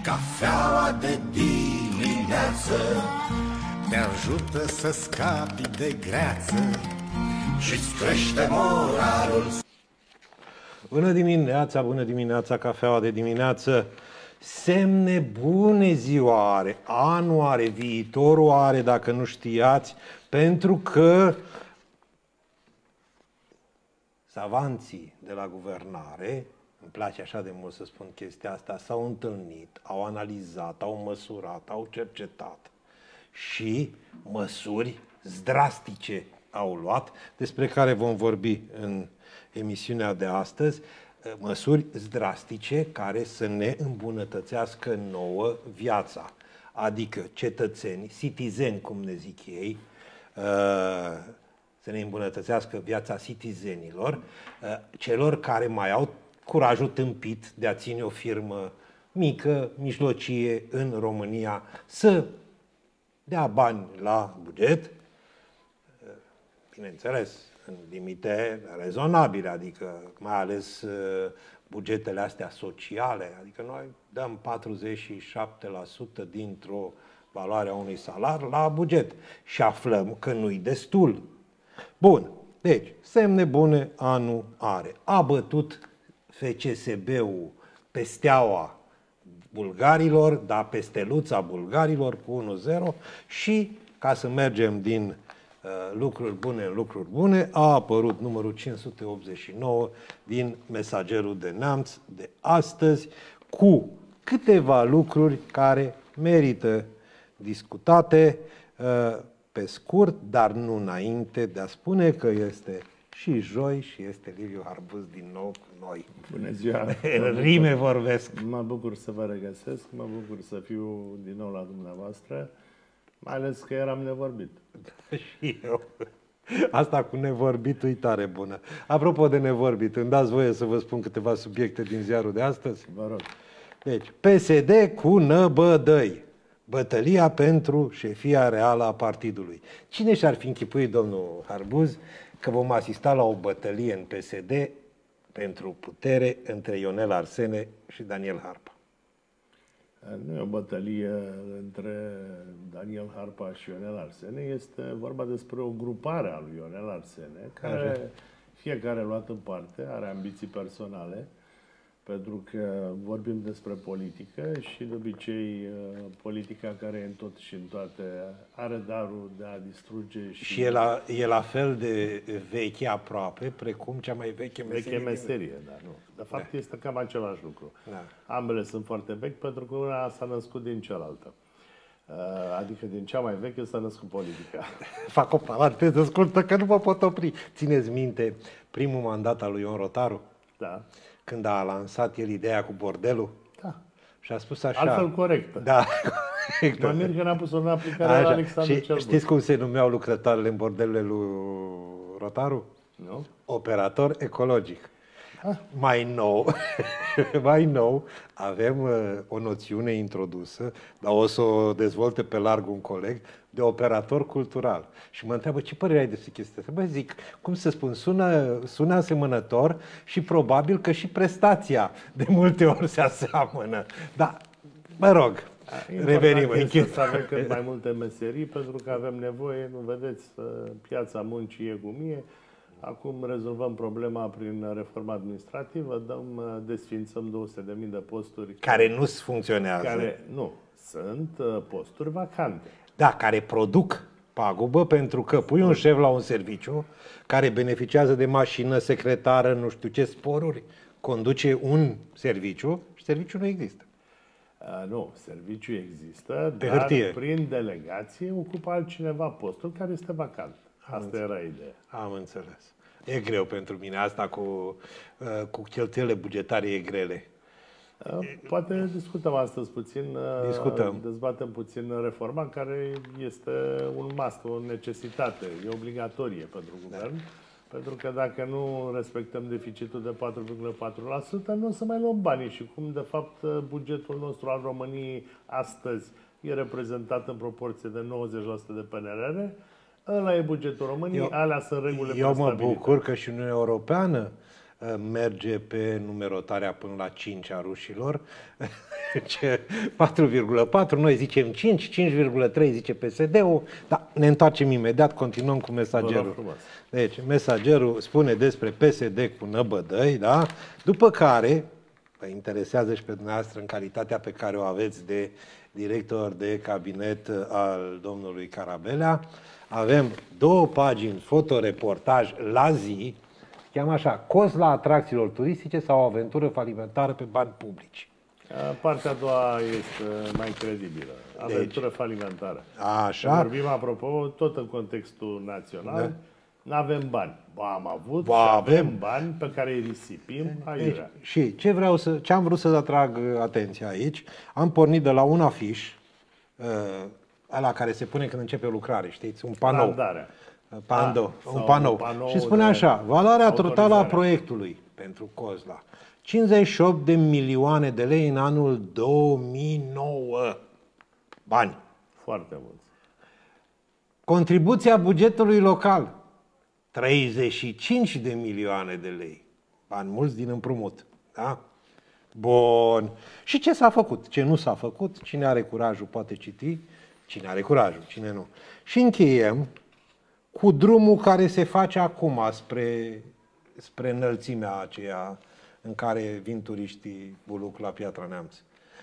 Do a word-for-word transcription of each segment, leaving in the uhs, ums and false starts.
Cafeaua de dimineață te ajută să scapi de greață și-ți crește moralul. Bună dimineața, bună dimineața, cafeaua de dimineață. Semne bune ziua are, anul are, viitorul are, dacă nu știați, pentru că savanții de la guvernare, îmi place așa de mult să spun chestia asta, s-au întâlnit, au analizat, au măsurat, au cercetat și măsuri drastice au luat, despre care vom vorbi în emisiunea de astăzi, măsuri drastice care să ne îmbunătățească nouă viața, adică cetățeni, citizeni, cum ne zic ei, să ne îmbunătățească viața citizenilor, celor care mai au curajul tâmpit de a ține o firmă mică, mijlocie în România, să dea bani la buget, bineînțeles, în limite rezonabile, adică mai ales bugetele astea sociale, adică noi dăm patruzeci și șapte la sută dintr-o valoare a unui salar la buget și aflăm că nu-i destul. Bun, deci, semne bune anul are. A bătut F C S B-ul pe Steaua bulgarilor, da, pe steluța bulgarilor cu unu zero și, ca să mergem din uh, lucruri bune în lucruri bune, a apărut numărul cinci sute optzeci și nouă din Mesagerul de Neamț de astăzi cu câteva lucruri care merită discutate uh, pe scurt, dar nu înainte de a spune că este și joi și este Liviu Harbuz din nou cu noi. Bună ziua! Rime vorbesc. Mă bucur să vă regăsesc, mă bucur să fiu din nou la dumneavoastră, mai ales că eram nevorbit. Și eu. Asta cu nevorbit e tare bună. Apropo de nevorbit, îmi dați voie să vă spun câteva subiecte din ziarul de astăzi? Vă rog. Deci, P S D cu năbădăi. Bătălia pentru șefia reală a partidului. Cine și-ar fi închipuit, domnul Harbuz, că vom asista la o bătălie în P S D pentru putere între Ionel Arsene și Daniel Harpa? Nu e o bătălie între Daniel Harpa și Ionel Arsene, este vorba despre o grupare a lui Ionel Arsene, care Așa. fiecare luat în parte, are ambiții personale, pentru că vorbim despre politică și de obicei politica care e în tot și în toate are darul de a distruge și... Și e la, e la fel de veche aproape, precum cea mai veche meserie. Veche meserie, da, nu. De fapt, da. este cam același lucru. Da. Ambele sunt foarte vechi pentru că una s-a născut din cealaltă. Adică din cea mai veche s-a născut politica. Fac o paranteză scurtă că nu mă pot opri. Țineți minte primul mandat al lui Ion Rotaru? Da. Când a lansat el ideea cu bordelul? Da. Și a spus așa... Altfel corectă. Da, corect. Mă mir că n-a pus-o în aplicare așa. La Alexandru cel Bun. Știți cum se numeau lucrătoarele în bordelele lui Rotaru? Nu? Operator ecologic. Ah. Mai nou, mai nou, avem uh, o noțiune introdusă, dar o să o dezvolte pe larg un coleg, de operator cultural. Și mă întreabă, ce părere ai despre chestia asta? Bă, zic, cum să spun, sună, sună asemănător și probabil că și prestația de multe ori se aseamănă. Dar, mă rog, revenim în chestia. Să avem cât mai multe meserii, pentru că avem nevoie, nu vedeți, piața muncii e cum e. Acum rezolvăm problema prin reforma administrativă, dăm, desfințăm două sute de mii de posturi. Care nu funcționează. Care, nu, sunt posturi vacante. Da, care produc pagubă pentru că pui un șef la un serviciu care beneficiază de mașină, secretară, nu știu ce sporuri, conduce un serviciu și serviciul nu există. Uh, nu, serviciul există, pe dar hârtie. Prin delegație ocupă altcineva postul care este vacant. Asta era ideea. Am înțeles. E greu pentru mine. Asta cu, cu cheltuielile bugetare e grele. Poate discutăm astăzi puțin, discutăm. dezbatem puțin reforma, care este un must, o necesitate, e obligatorie pentru guvern. Da. Pentru că dacă nu respectăm deficitul de patru virgulă patru la sută, nu o să mai luăm banii. Și cum, de fapt, bugetul nostru al României astăzi e reprezentat în proporție de nouăzeci la sută de P N R R, ăla e bugetul României, eu, alea sunt regulile. Eu mă bucur că și Uniunea Europeană merge pe numerotarea până la cinci a rușilor. patru virgulă patru, noi zicem cinci, cinci virgulă trei zice P S D-ul, dar ne întoarcem imediat, continuăm cu Mesagerul. Deci, Mesagerul spune despre P S D cu năbădăi, da? După care, vă interesează și pe dumneavoastră în calitatea pe care o aveți de director de cabinet al domnului Carabelea, avem două pagini fotoreportaj la zi, cheamă așa, cost la atracțiilor turistice sau o aventură falimentară pe bani publici. Partea a doua este mai credibilă. Aventură deci, falimentară. Așa. Vorbim, apropo, tot în contextul național, da. N-avem bani. Ba, am avut ba, și avem, avem bani pe care îi risipim aiurea. Și ce vreau să, ce am vrut să atrag atenția aici, am pornit de la un afiș, ăla care se pune când începe o lucrare, știți? Un panou. Randarea. Pando, da, un panou. Un panou. Și spune așa, valoarea totală a proiectului pentru Cozla, cincizeci și opt de milioane de lei în anul două mii nouă. Bani. Foarte mulți. Contribuția bugetului local, treizeci și cinci de milioane de lei. Bani mulți din împrumut. Da? Bun. Și ce s-a făcut? Ce nu s-a făcut? Cine are curajul poate citi. Cine are curajul, cine nu. Și încheiem cu drumul care se face acum spre, spre înălțimea aceea în care vin turiștii Buluc la Piatra Neamț.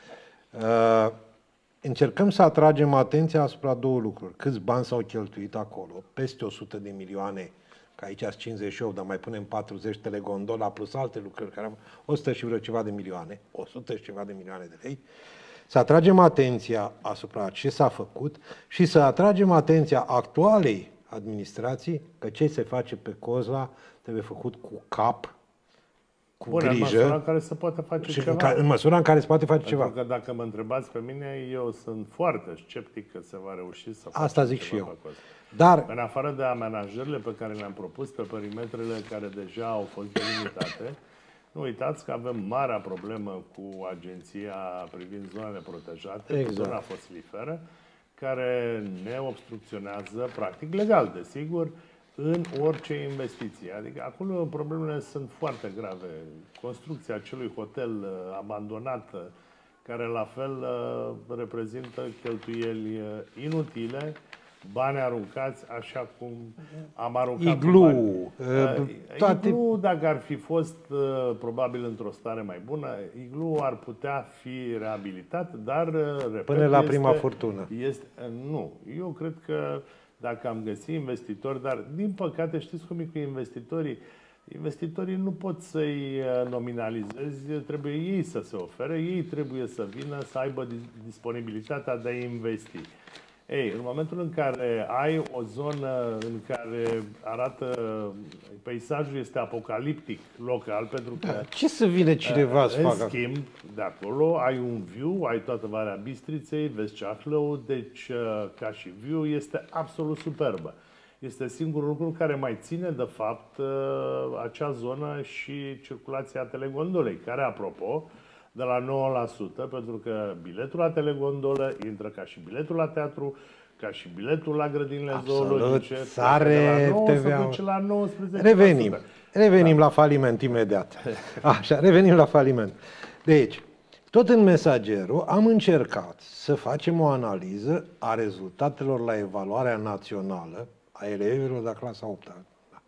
Uh, încercăm să atragem atenția asupra două lucruri. Câți bani s-au cheltuit acolo? Peste o sută de milioane, că aici sunt cincizeci și opt, dar mai punem patruzeci telegondola plus alte lucruri, care am o sută și vreo ceva de milioane, o sută și ceva de milioane de lei. Să atragem atenția asupra ce s-a făcut și să atragem atenția actualei administrații că ce se face pe Cozla trebuie făcut cu cap, cu Bun, grijă. în măsura în care se poate face și ceva. În măsura în care se poate face Pentru ceva. că dacă mă întrebați pe mine, eu sunt foarte sceptic că se va reuși să facă Asta zic ceva și eu. pe Cozla. Dar, în afară de amenajările pe care le-am propus pe perimetrele care deja au fost delimitate, nu uitați că avem marea problemă cu agenția privind zonele protejate, exact. Zona fosiliferă, care ne obstrucționează, practic legal, desigur, în orice investiție. Adică acolo problemele sunt foarte grave. Construcția acelui hotel abandonat, care la fel reprezintă cheltuieli inutile, bani aruncați așa cum am aruncat Iglu, bani. Uh, toate... Iglu, dacă ar fi fost uh, probabil într-o stare mai bună, Iglu ar putea fi reabilitat, dar repet, până la este, prima furtună. Este, nu. Eu cred că dacă am găsit investitori, dar din păcate știți cum e cu investitorii, investitorii nu pot să-i nominalizezi, trebuie ei să se ofere, ei trebuie să vină, să aibă disponibilitatea de a investi. Ei, în momentul în care ai o zonă în care arată, peisajul este apocaliptic local, pentru că... Da, ce să vină cineva să facă? În schimb, de acolo ai un view, ai toată Valea Bistriței, vezi Ceahlău, deci ca și view este absolut superbă. Este singurul lucru care mai ține, de fapt, acea zonă și circulația telegondolei, care, apropo, de la nouă la sută, pentru că biletul la telegondolă intră ca și biletul la teatru, ca și biletul la grădinile zoologice. Sare T V A. La nouăsprezece. Revenim. Revenim da. la faliment imediat. Așa, revenim la faliment. Deci, tot în Mesagerul am încercat să facem o analiză a rezultatelor la evaluarea națională a elevilor de la clasa a opta.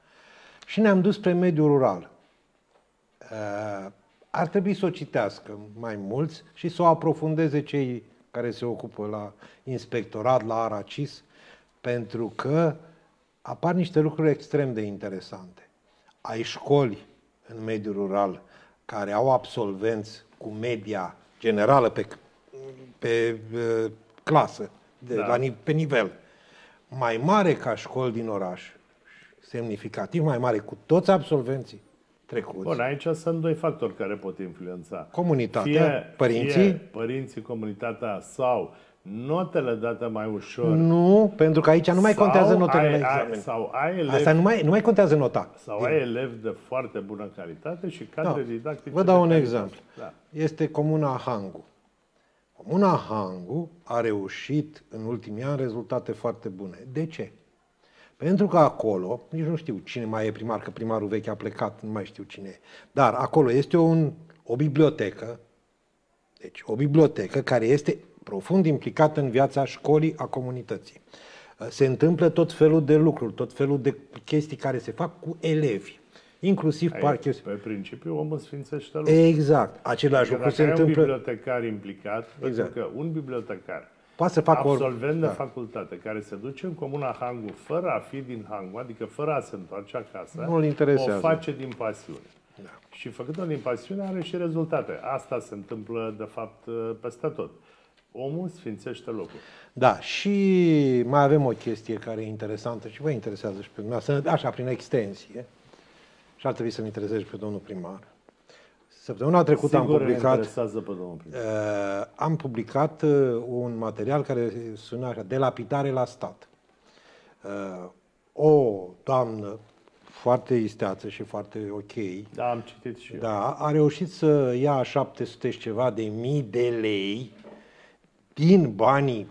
Și ne-am dus spre mediul rural. Uh, Ar trebui să o citească mai mulți și să o aprofundeze cei care se ocupă la inspectorat, la ARACIS, pentru că apar niște lucruri extrem de interesante. Ai școli în mediul rural care au absolvenți cu media generală pe, pe uh, clasă, de, da. la, pe nivel, mai mare ca școli din oraș, semnificativ mai mare, cu toți absolvenții trecuți. Bun, aici sunt doi factori care pot influența. Comunitatea, fie, părinții. Fie părinții, comunitatea sau notele date mai ușor. Nu, pentru că aici nu mai contează notele ai, la examen. Ai, sau ai elevi, Asta nu mai, nu mai contează nota. Sau Bine. ai elevi de foarte bună calitate și cadre da. didactice. Vă dau un exemplu. Da. Este Comuna Hangu. Comuna Hangu a reușit în ultimii ani rezultate foarte bune. De ce? Pentru că acolo, nici nu știu cine mai e primar, că primarul vechi a plecat, nu mai știu cine e, dar acolo este un, o bibliotecă, deci o bibliotecă care este profund implicată în viața școlii, a comunității. Se întâmplă tot felul de lucruri, tot felul de chestii care se fac cu elevi. Inclusiv parche. Pe principiu, omul sfințește lucruri. Exact. Același lucru se întâmplă. Dacă ai un bibliotecar implicat, exact. Pentru că un bibliotecar poate să facă absolvent or... de da. facultate care se duce în comuna Hangu fără a fi din Hangu, adică fără a se întoarce acasă, nu-l interesează. O face din pasiune. Da. Și făcând-o din pasiune are și rezultate. Asta se întâmplă, de fapt, peste tot. Omul sfințește locul. Da, și mai avem o chestie care e interesantă și vă interesează și pe dumneavoastră, așa, prin extensie, și ar trebui să-mi intereseze și pe domnul primar. Săptămâna trecută Sigur am publicat, interesează pe domnul primar. Uh, am publicat uh, un material care sună așa, de lapidare la stat. Uh, o doamnă foarte isteață și foarte ok. Da, am citit și eu. Da, a reușit să ia șapte sute și ceva de mii de lei din banii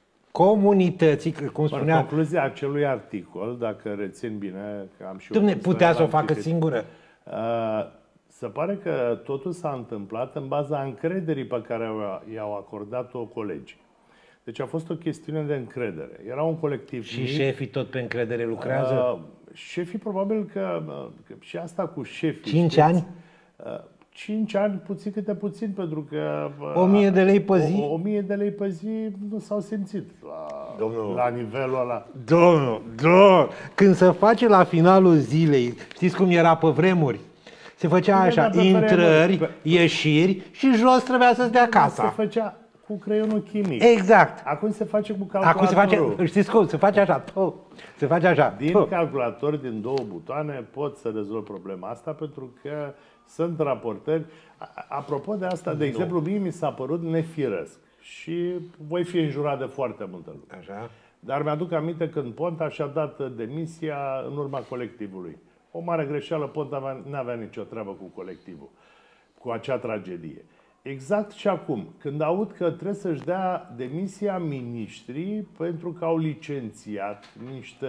comunității, cum spunea... În concluzia acelui articol, dacă rețin bine, că am și... Dom'le, putea să o facă citit, singură. Uh, se pare că totul s-a întâmplat în baza încrederii pe care i-au acordat-o colegii. Deci a fost o chestiune de încredere. Era un colectiv Și mic. Șefii tot pe încredere lucrează? Uh, șefii probabil că, că... Și asta cu șefii... Cinci știți, ani? Uh, Cinci ani, puțin câte puțin, pentru că... O mie de lei pe zi? O, o mie de lei pe zi nu s-au simțit la, domnul, la nivelul ăla. Domnul, domnul, când se face la finalul zilei, știți cum era pe vremuri? Se făcea așa, intrări, pe... ieșiri și jos trebuia să-ți dea casa. Se făcea cu creionul chimic. Exact. Acum se face cu calculatorul. Acum se face, știți cum? Se face așa. Puh, se face așa. Din puh. calculator, din două butoane, pot să rezolv problema asta pentru că sunt raportări. Apropo de asta, de exemplu, mie mi s-a părut nefiresc și voi fi înjurat de foarte multă lume. Așa. Dar mi-aduc aminte când Ponta și-a dat demisia în urma colectivului. O mare greșeală, Ponta n-avea nicio treabă cu colectivul, cu acea tragedie. Exact și acum, când aud că trebuie să-și dea demisia miniștrii pentru că au licențiat niște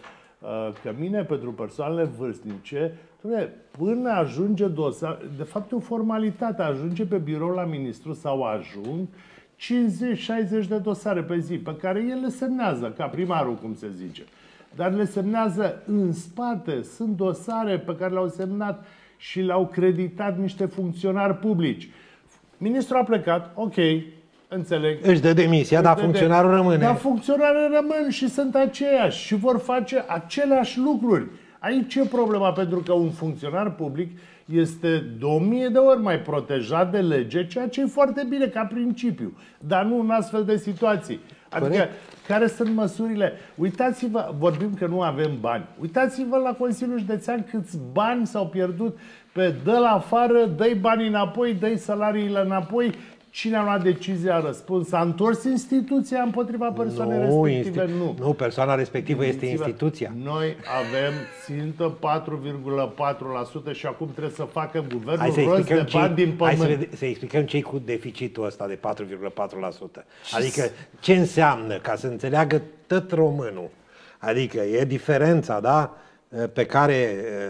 uh, cămine pentru persoanele vârstnice, până ajunge dosar, de fapt e o formalitate, ajunge pe birou la ministru sau ajung cincizeci șaizeci de dosare pe zi, pe care el le semnează, ca primarul, cum se zice. Dar le semnează în spate, sunt dosare pe care le-au semnat și le-au creditat niște funcționari publici. Ministrul a plecat, ok, înțeleg. Își dă demisia, dar funcționarul de... rămâne. Dar funcționarii rămân și sunt aceiași și vor face aceleași lucruri. Aici e problema, pentru că un funcționar public este de o mie de ori mai protejat de lege, ceea ce e foarte bine ca principiu, dar nu în astfel de situații. Adică, corect. Care sunt măsurile? Uitați-vă, vorbim că nu avem bani. Uitați-vă la Consiliul Județean câți bani s-au pierdut pe dă-l afară, dă-i banii înapoi, dă-i salariile înapoi. Cine a luat decizia, a răspuns? S-a întors instituția împotriva persoanei nu, respective? Nu. Nu, persoana respectivă este instituția. Noi avem țintă patru virgulă patru la sută și acum trebuie să facă guvernul rost de bani din pământ. Hai să, să explicăm ce cu deficitul ăsta de patru virgulă patru la sută. Adică ce înseamnă, ca să înțeleagă tot românul. Adică e diferența, da, pe care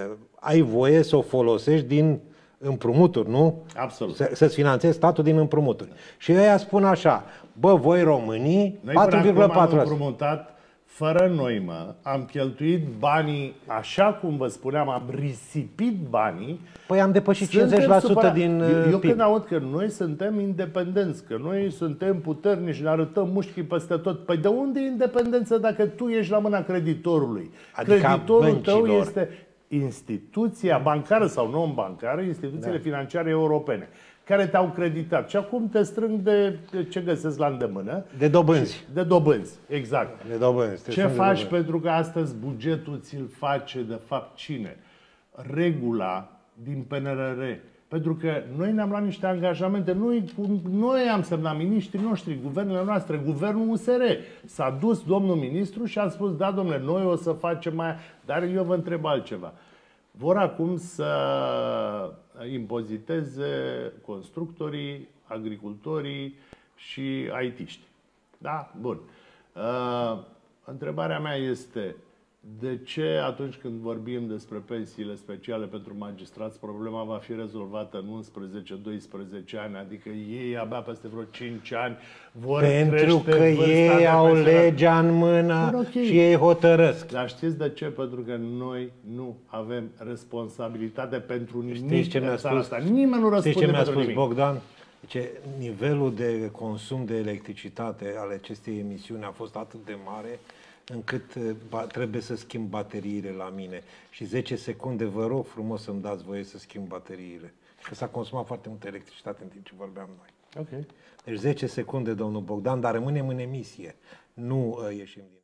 ai voie să o folosești din împrumuturi, nu? Absolut. Să-ți finanțezi statul din împrumuturi. Și ei spun așa, bă, voi românii, patru virgulă patru la sută. Noi am împrumutat fără noimă, am cheltuit banii așa cum vă spuneam, am risipit banii. Păi am depășit cincizeci la sută din eu, eu P I B. când aud că noi suntem independenți, că noi suntem puternici, ne arătăm mușchii peste tot. Păi de unde e independență dacă tu ești la mâna creditorului? Adică creditorul tău este instituția bancară sau non-bancară, instituțiile da. financiare europene, care te-au creditat. Și acum te strâng de, de ce găsesc la îndemână. De dobânzi. De dobânzi, exact. De dobânzi. Ce faci dobânzi. Pentru că astăzi bugetul ți-l face, de fapt, cine? Regula din P N R R. Pentru că noi ne-am luat niște angajamente. Noi, noi am semnat, miniștrii noștri, guvernele noastre, guvernul U S R. S-a dus domnul ministru și a spus, da, domnule, noi o să facem mai... Dar eu vă întreb altceva. Vor acum să impoziteze constructorii, agricultorii și I T-ști. Da? Bun. Uh, întrebarea mea este, De ce atunci când vorbim despre pensiile speciale pentru magistrați, problema va fi rezolvată în unsprezece doisprezece ani, adică ei abia peste vreo cinci ani vor Pentru crește că ei au legea în mână. Bun, okay. Și ei hotărăsc. Dar știți de ce? Pentru că noi nu avem responsabilitate pentru nimic. Știți ce mi-a spus? Asta. Nimeni nu răspunde. Știți ce mi-a pentru spus nimic. Bogdan? Deci, nivelul de consum de electricitate ale acestei emisiuni a fost atât de mare încât trebuie să schimb bateriile la mine. Și zece secunde, vă rog frumos să-mi dați voie să schimb bateriile. Că s-a consumat foarte multă electricitate în timp ce vorbeam noi. Okay. Deci zece secunde, domnul Bogdan, dar rămânem în emisie. Nu uh, ieșim din...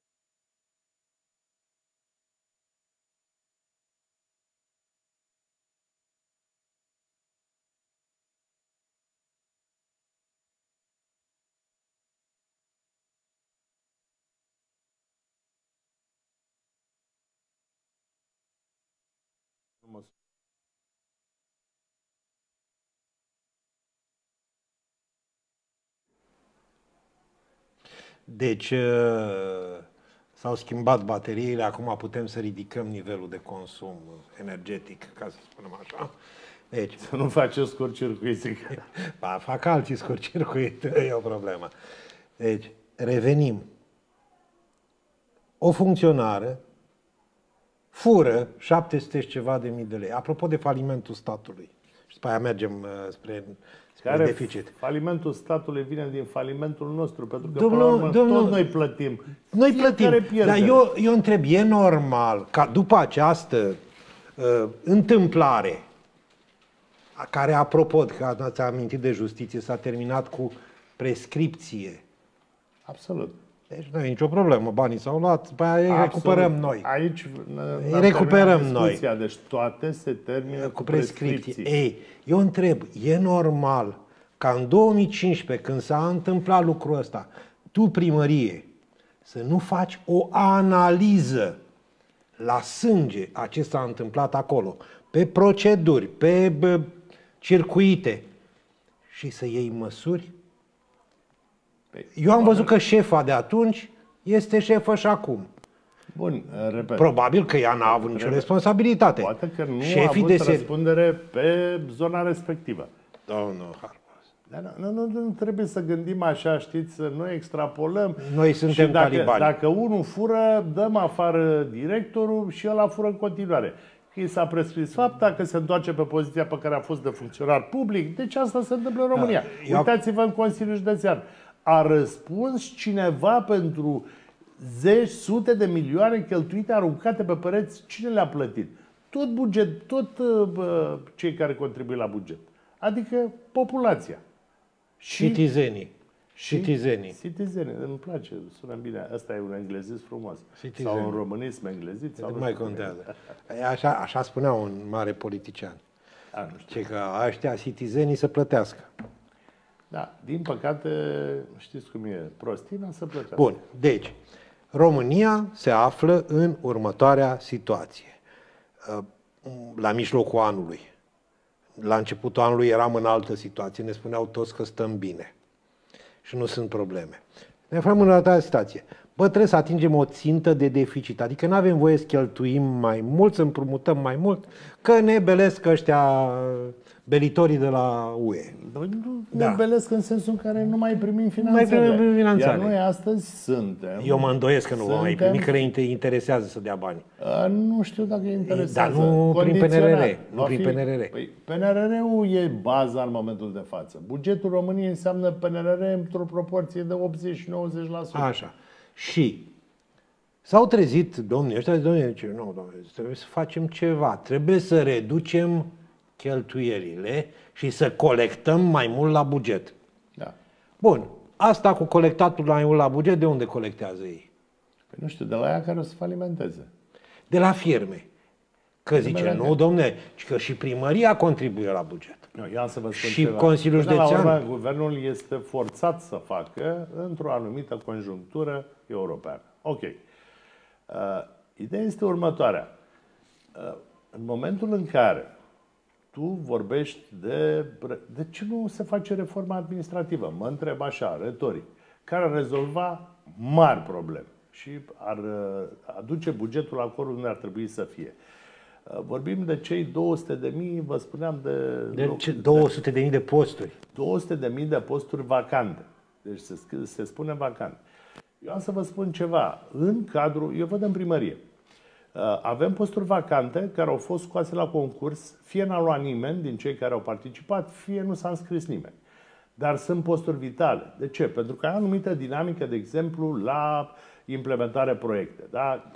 Deci s-au schimbat bateriile, acum putem să ridicăm nivelul de consum energetic, ca să spunem așa. Deci, să nu faceți scurt-circuit. Ba, fac alții scurt-circuit, e o problemă. Deci, revenim. O funcționară fură șapte sute și ceva de mii de lei. Apropo de falimentul statului. Și după aia mergem uh, spre, spre Care deficit. Falimentul statului vine din falimentul nostru, pentru că domnul, până la urmă, domnul, tot noi plătim. Noi plătim, dar eu, eu întreb, e normal ca după această uh, întâmplare, care, apropo, că ați amintit de justiție, s-a terminat cu prescripție. Absolut. Deci nu e nicio problemă, banii s-au luat, după aia îi recuperăm noi. Aici îi recuperăm noi. Deci toate se termină cu, cu prescripție. prescripție. Ei, eu întreb, e normal ca în două mii cincisprezece, când s-a întâmplat lucrul ăsta, tu, primărie, să nu faci o analiză la sânge a ce s-a întâmplat acolo, pe proceduri, pe bă, circuite și să iei măsuri? Eu am văzut că șefa de atunci este șefă și acum. Bun, repet. Probabil că ea n-a avut nicio responsabilitate. Poate că nu Șefii a avut de răspundere pe zona respectivă. Domnul Harpas. Dar nu, nu, nu trebuie să gândim așa, știți, să noi extrapolăm. Noi suntem și dacă, talibani. Dacă unul fură, dăm afară directorul și ăla fură în continuare. Că i s-a prescris fapta, că se întoarce pe poziția pe care a fost de funcționar public. Deci asta se întâmplă în România. Da, uitați-vă în Consiliul Județean. A răspuns cineva pentru zeci, sute de milioane cheltuite, aruncate pe pereți? Cine le-a plătit? Tot buget, tot uh, cei care contribuie la buget. Adică populația. Și citizenii. Citizenii. Citizenii. Îmi place, sună bine. Asta e un englezism frumos. Citizenii. Sau un românism englezit. Sau nu mai contează. Așa, așa spunea un mare politician. A, nu știu. Ce că ăștia citizenii să plătească. Da, din păcate, știți cum e, prostina să plătească. Bun, deci, România se află în următoarea situație. La mijlocul anului. La începutul anului eram în altă situație, ne spuneau toți că stăm bine. Și nu sunt probleme. Ne aflăm în următoarea situație. Bă, trebuie să atingem o țintă de deficit. Adică nu avem voie să cheltuim mai mult, să împrumutăm mai mult, că ne belesc ăștia belitorii de la U E. Nu da. Ne belesc în sensul în care nu mai primim finanțele. Nu mai primim finanțele. Iar noi astăzi suntem. Eu mă îndoiesc că nu vom mai primi, că le interesează să dea bani. A, nu știu dacă îi interesează. Dar nu prin P N R R. Nu prin P N R R. Păi, P N R R-ul e baza în momentul de față. Bugetul României înseamnă P N R R într-o proporție de optzeci și nouăzeci la sută. Așa. Și s-au trezit domnii ăștia, domnii, zice, nu, domnule, trebuie să facem ceva, trebuie să reducem cheltuielile și să colectăm mai mult la buget. Da. Bun, asta cu colectatul mai mult la buget, de unde colectează ei? Păi nu știu, de la ea care o să falimenteze. De la firme. Că zice, nu, domne, că și primăria contribuie la buget. Eu, ia să vă spun și ceva. Consiliul Județean. La urmă, guvernul este forțat să facă într-o anumită conjunctură europeană. Ok. Uh, ideea este următoarea. Uh, în momentul în care tu vorbești de... De ce nu se face reforma administrativă? Mă întreb așa, retoric. Care ar rezolva mari probleme. și ar aduce bugetul acolo unde ar trebui să fie. Vorbim de cei două sute de mii, vă spuneam de... De ce două sute de mii de posturi. două sute de mii de posturi vacante. Deci se, se spune vacante. Eu am să vă spun ceva. În cadrul, eu văd în primărie, avem posturi vacante care au fost scoase la concurs, fie n-a luat nimeni din cei care au participat, fie nu s-a înscris nimeni. Dar sunt posturi vitale. De ce? Pentru că ai anumită dinamică, de exemplu, la implementarea proiecte. Da?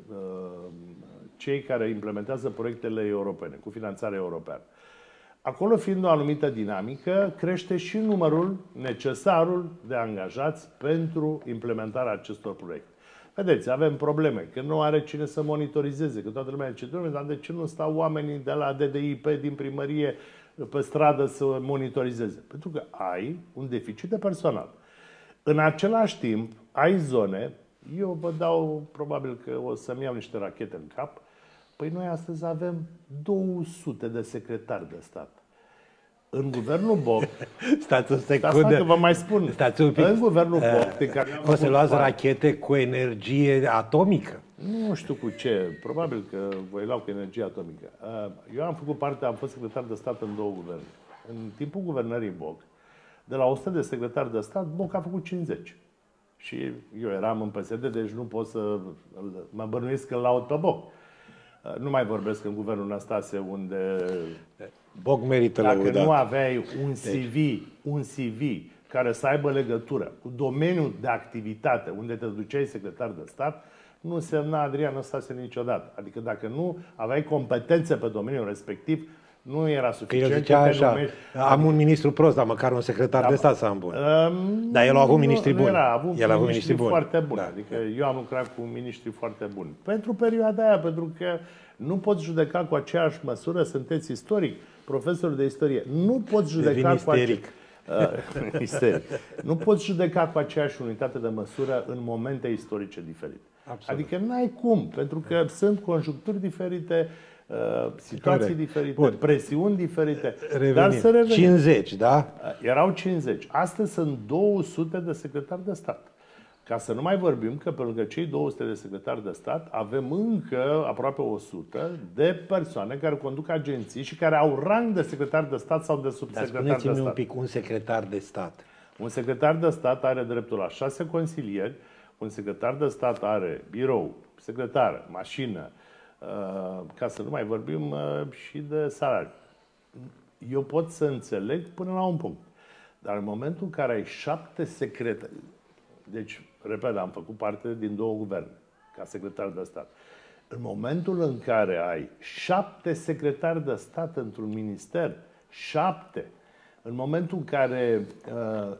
Cei care implementează proiectele europene, cu finanțare europeană. Acolo, fiind o anumită dinamică, crește și numărul, necesarul de angajați pentru implementarea acestor proiecte. Vedeți, avem probleme, că nu are cine să monitorizeze, că toată lumea zice, dar de ce nu stau oamenii de la D D I P din primărie pe stradă să monitorizeze? Pentru că ai un deficit de personal. În același timp, ai zone, eu vă dau, probabil că o să-mi iau niște rachete în cap, păi noi astăzi avem două sute de secretari de stat. În guvernul Boc... Stați o secundă. Asta că vă mai spun. Stați un pic. În guvernul Boc... De care o să luați rachete cu energie atomică? Nu știu cu ce. Probabil că voi lua cu energie atomică. Eu am făcut parte, am fost secretar de stat în două guverne. În timpul guvernării Boc, de la o sută de secretari de stat, Boc a făcut cincizeci. Și eu eram în P S D, deci nu pot să mă bănuiesc că laud pe Boc. Nu mai vorbesc în guvernul Năstase, unde... Boc merită dacă lăudat. nu aveai un C V, un C V care să aibă legătură cu domeniul de activitate unde te duceai secretar de stat, nu semna Adrian Năstase niciodată. Adică dacă nu aveai competențe pe domeniul respectiv, nu era suficient. El zicea așa, numești... am un ministru prost, dar măcar un secretar da, de stat să am bun. Um, dar el a avut ministri buni. Era, a avut el a avut ministri buni. foarte buni. Da. Adică eu am lucrat cu ministri foarte buni. Pentru perioada aia, pentru că nu poți judeca cu aceeași măsură, sunteți istoric, profesor de istorie, nu poți judeca cu aceeași... Uh, isteric. Nu poți judeca cu aceeași unitate de măsură în momente istorice diferite. Absolut. Adică n-ai cum, pentru că sunt conjuncturi diferite, Uh, situații Corect. diferite, Bun. presiuni diferite. Revenim. Dar să revenim. cincizeci, da? Erau cincizeci. Astăzi sunt două sute de secretari de stat. Ca să nu mai vorbim că pe lângă cei două sute de secretari de stat avem încă aproape o sută de persoane care conduc agenții și care au rang de secretar de stat sau de subsecretar de stat. Spuneți-mi un pic, un secretar de stat. Un secretar de stat are dreptul la șase consilieri, un secretar de stat are birou, secretară, mașină, ca să nu mai vorbim și de salariu. Eu pot să înțeleg până la un punct. Dar în momentul în care ai șapte secretari, deci, repet, am făcut parte din două guverne ca secretar de stat. În momentul în care ai șapte secretari de stat într-un minister, șapte, în momentul în care uh,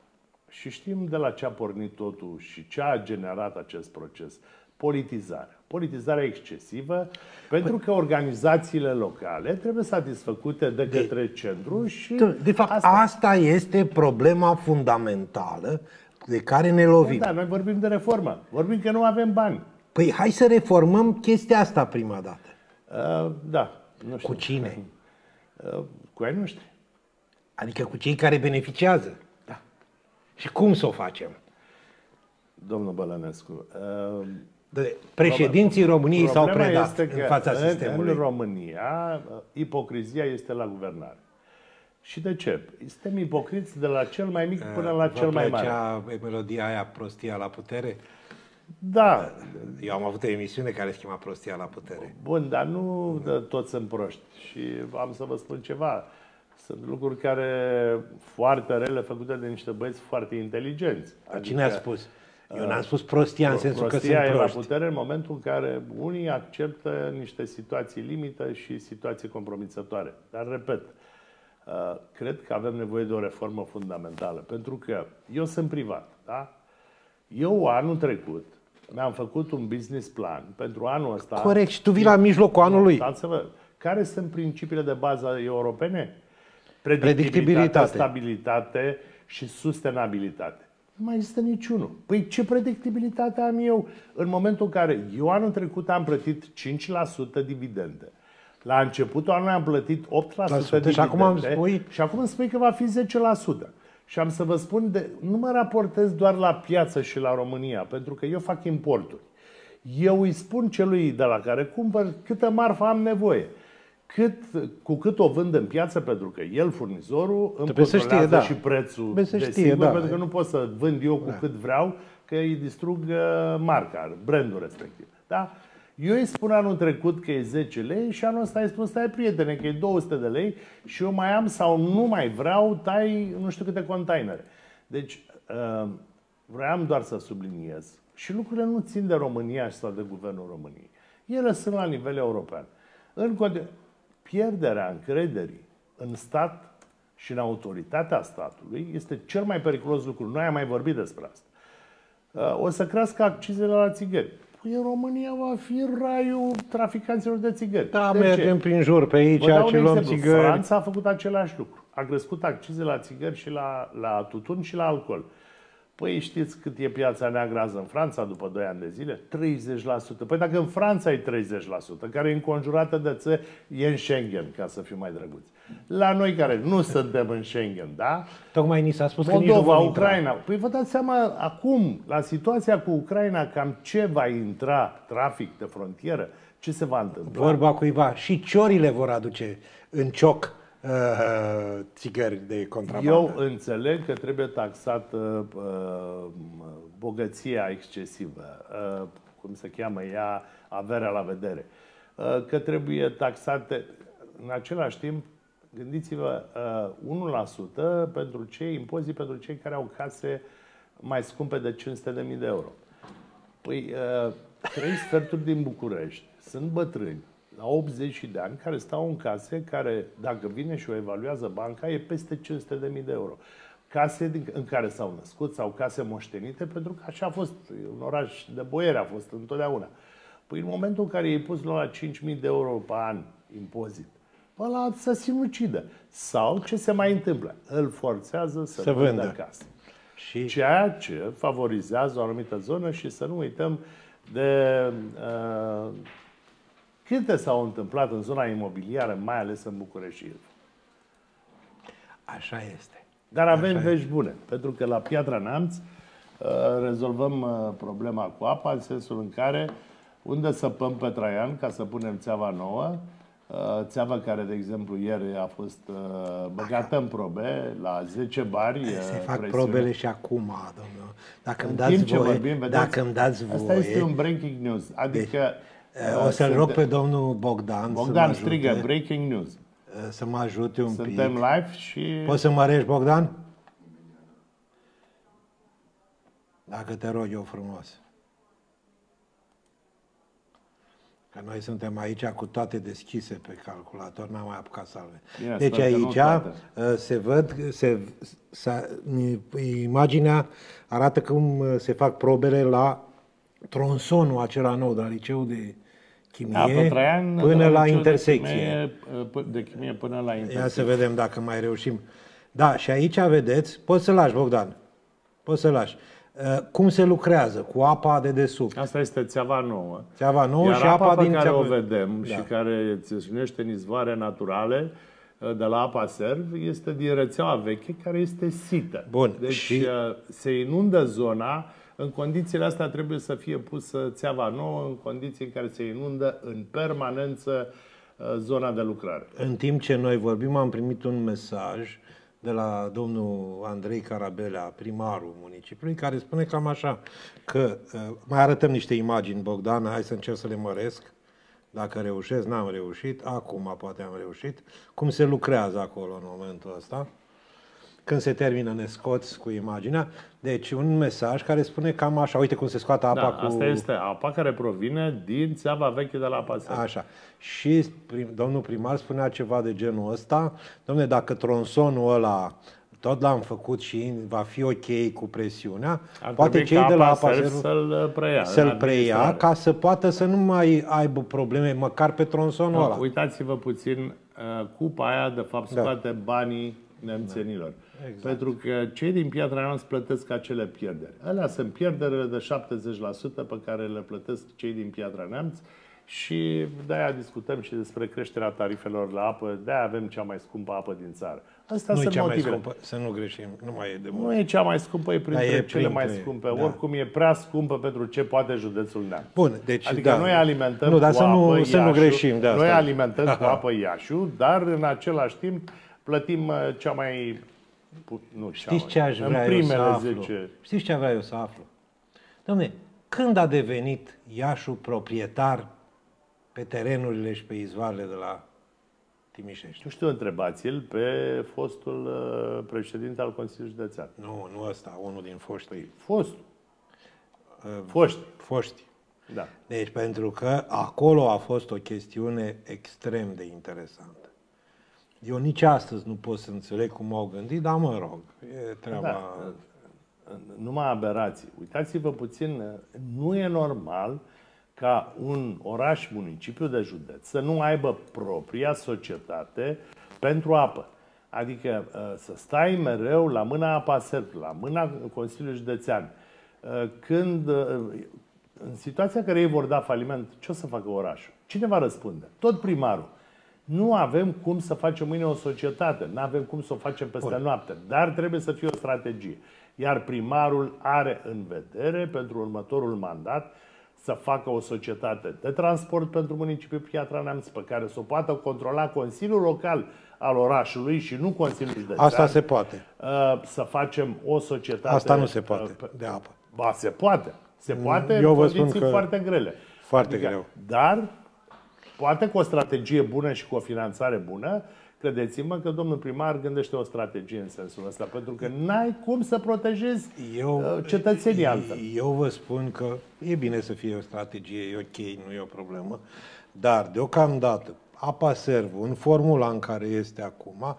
și știm de la ce a pornit totul și ce a generat acest proces, politizarea. Politizarea excesivă, pentru că organizațiile locale trebuie satisfăcute de către de, centru și... De fapt, asta... asta este problema fundamentală de care ne lovim. Da, noi vorbim de reformă. Vorbim că nu avem bani. Păi hai să reformăm chestia asta prima dată. Uh, da. Nu știu. Cu cine? Uh, cu ai noștri. Adică cu cei care beneficiază. Da. Și cum să o facem? Domnul Bălănescu... Uh, De președinții României s-au predat în fața în, sistemului. În România, ipocrizia este la guvernare. Și de ce? Suntem ipocriți de la cel mai mic până la cel mai mare. Vă melodia aia, Prostia la putere? Da. Eu am avut o emisiune care se chema Prostia la putere. Bun, dar nu da. toți sunt proști. Și am să vă spun ceva. Sunt lucruri care foarte rele făcute de niște băieți foarte inteligenți. Dar cine a spus? Eu n-am spus prostia în sensul prostia că sunt proști. e la putere în momentul în care unii acceptă niște situații limită și situații compromițătoare. Dar, repet, cred că avem nevoie de o reformă fundamentală. Pentru că eu sunt privat, da? Eu anul trecut mi-am făcut un business plan pentru anul ăsta. Corect, și tu vii la mijlocul anului. Care sunt principiile de bază europene? Predictibilitate, stabilitate și sustenabilitate. Nu mai există niciunul. Păi ce predictibilitate am eu în momentul în care eu anul trecut am plătit cinci la sută dividende. La începutul anului am plătit opt la sută dividende și acum, îmi spui... și acum îmi spui că va fi zece la sută. Și am să vă spun, de, nu mă raportez doar la piață și la România, pentru că eu fac importuri. Eu îi spun celui de la care cumpăr câtă marfă am nevoie. Cât, cu cât o vând în piață, pentru că el, furnizorul, îmi controlează da. și prețul, știe, desigur, da. pentru că nu pot să vând eu cu da. cât vreau, că îi distrug marca, brandul respectiv. Da? Eu îi spun anul trecut că e zece lei și anul ăsta îi spun, stai prietene, că e două sute de lei și eu mai am sau nu mai vreau, tai nu știu câte containere. Deci, vreau doar să subliniez. Și lucrurile nu țin de România sau de Guvernul României. Ele sunt la nivel european. În pierderea încrederii în stat și în autoritatea statului este cel mai periculos lucru. Noi am mai vorbit despre asta. O să crească accizele la țigări. Păi în România va fi raiul traficanților de țigări. Da, de mergem ce? prin jur pe aici, ce luăm țigări. Franța a făcut același lucru. A crescut accizele la țigări și la, la tutun și la alcool. Păi știți cât e piața neagră azi în Franța după doi ani de zile? treizeci la sută. Păi dacă în Franța e treizeci la sută, care e înconjurată de țări, e în Schengen, ca să fim mai drăguți. La noi care nu suntem în Schengen, da? Tocmai ni s-a spus Moldova, că nici nu vom Ucraina. Păi vă dați seama acum, la situația cu Ucraina, cam ce va intra trafic de frontieră? Ce se va întâmpla? Vorba cuiva. Și ciorile vor aduce în cioc Uh, țigări de contrabandă. Eu înțeleg că trebuie taxată uh, bogăția excesivă, uh, cum se cheamă ea, averea la vedere, uh, că trebuie taxate, în același timp, gândiți-vă, uh, unu la sută pentru cei impozit pentru cei care au case mai scumpe de cinci sute de mii de euro. Păi, uh, trei sferturi din București sunt bătrâni la optzeci de ani, care stau în case care, dacă vine și o evaluează banca, e peste cinci sute de mii de euro. Case din, în care s-au născut sau case moștenite, pentru că așa a fost, un oraș de boiere a fost întotdeauna. Păi în momentul în care i-ai pus la cinci mii de euro pe an impozit, ăla să sinucidă. Sau ce se mai întâmplă? Îl forțează să, să vândă casă. Și... ceea ce favorizează o anumită zonă și să nu uităm de... Uh, câte s-au întâmplat în zona imobiliară, mai ales în București și Ilfov. Așa este. Dar avem Așa vești este. bune, pentru că la Piatra Neamț uh, rezolvăm uh, problema cu apa, în sensul în care, unde săpăm pe Traian ca să punem țeava nouă, uh, țeava care, de exemplu, ieri a fost uh, băgată în probe la zece bari. Se uh, fac presiune. probele și acum, domnul. Dacă îmi În dați timp ce voie, vorbim, vedeți, dacă îmi dați voie... asta este un breaking news. Adică... Deci, o să-l rog pe domnul Bogdan, Bogdan să strigă, ajute, breaking news. Să mă ajute un Suntem pic. Suntem live și... Poți să mărești, Bogdan? Dacă te rog eu frumos. Că noi suntem aici cu toate deschise pe calculator, n-am mai apucat să le. Deci aici se văd, se, se, imaginea arată cum se fac probele la tronsonul acela nou de la liceul de chimie, da, Traian, până la intersecție. De chimie, de chimie până la intersecție. Ia să vedem dacă mai reușim. Da, și aici vedeți, poți să lași, Bogdan, poți să lași. Cum se lucrează cu apa de desubt. Asta este țeava nouă. Țeava nouă. Iar și apa, apa din pe care țeava... o vedem, da, și care țâșnește în izvoare naturale de la Apa Serv, este din rețeaua veche, care este sită. Bun. Deci și... se inundă zona. În condițiile astea trebuie să fie pusă țeava nouă, în condiții în care se inundă în permanență zona de lucrare. În timp ce noi vorbim, am primit un mesaj de la domnul Andrei Carabelea, primarul municipiului, care spune cam așa, că mai arătăm niște imagini, Bogdan, hai să încerc să le măresc, dacă reușesc, n-am reușit, acum poate am reușit, cum se lucrează acolo în momentul ăsta. Când se termină, ne scoți cu imaginea. Deci un mesaj care spune cam așa, uite cum se scoate apa, da, cu... asta este apa care provine din țeava veche de la Apa Serv. Așa. Și prim, domnul primar spunea ceva de genul ăsta, dom'le, dacă tronsonul ăla tot l-am făcut și va fi ok cu presiunea, ar poate cei de la Apa Serv să-l preia, să-l preia ca să poată să nu mai aibă probleme măcar pe tronsonul no, ăla. Uitați-vă puțin, cupa aia de fapt scoate da. banii nemțenilor. Da. Exact. Pentru că cei din Piatra Neamț plătesc acele pierderi. Alea sunt pierderile de șaptezeci la sută pe care le plătesc cei din Piatra Neamț, Și de-aia discutăm și despre creșterea tarifelor la apă, de-aia avem cea mai scumpă apă din țară. Astea nu sunt e cea motivele. mai scumpă, să nu greșim, nu mai e de mult. Nu e cea mai scumpă, e printre e cele printre, mai scumpe. da. Oricum e prea scumpă pentru ce poate județul Neamț. Bun, deci adică da. noi alimentăm nu, dar cu să nu, apă să nu Iașiul, greșim de asta. Noi alimentăm cu apă Iașiul, dar în același timp plătim uh, cea mai... Nu, Știți cea ce aș mai, vrea în eu să primele aflu? zece... Știți ce vreau eu să aflu? Dom'le, când a devenit Iașiul proprietar pe terenurile și pe izvoarele de la Timișești? Nu știu, întrebați-l pe fostul uh, președinte al Consiliului Județean. Nu, nu ăsta, unul din foștii. Fostul. Uh, Foști. Foști. Da. Deci pentru că acolo a fost o chestiune extrem de interesantă. Eu nici astăzi nu pot să înțeleg cum au gândit, dar mă rog, e treaba... Da. Numai aberații. Uitați-vă puțin, nu e normal ca un oraș, municipiu de județ să nu aibă propria societate pentru apă. Adică să stai mereu la mâna APASERV, la mâna Consiliului Județean. Când, în situația în care ei vor da faliment, ce o să facă orașul? Cine va răspunde? Tot primarul. Nu avem cum să facem mâine o societate, nu avem cum să o facem peste Bun. noapte, dar trebuie să fie o strategie. Iar primarul are în vedere pentru următorul mandat să facă o societate de transport pentru municipiul Piatra Neamț, pe care să o poată controla Consiliul Local al orașului și nu Consiliul Județean. Asta se poate. Să facem o societate... Asta nu se poate, de apă. Ba, se poate. Se poate Eu în vă condiții spun că foarte grele. Foarte adică, greu. Dar, poate cu o strategie bună și cu o finanțare bună, credeți-mă că domnul primar gândește o strategie în sensul ăsta, pentru că n-ai cum să protejezi eu, cetățenii altfel. Eu vă spun că e bine să fie o strategie, e ok, nu e o problemă, dar deocamdată APASERV, în formula în care este acum,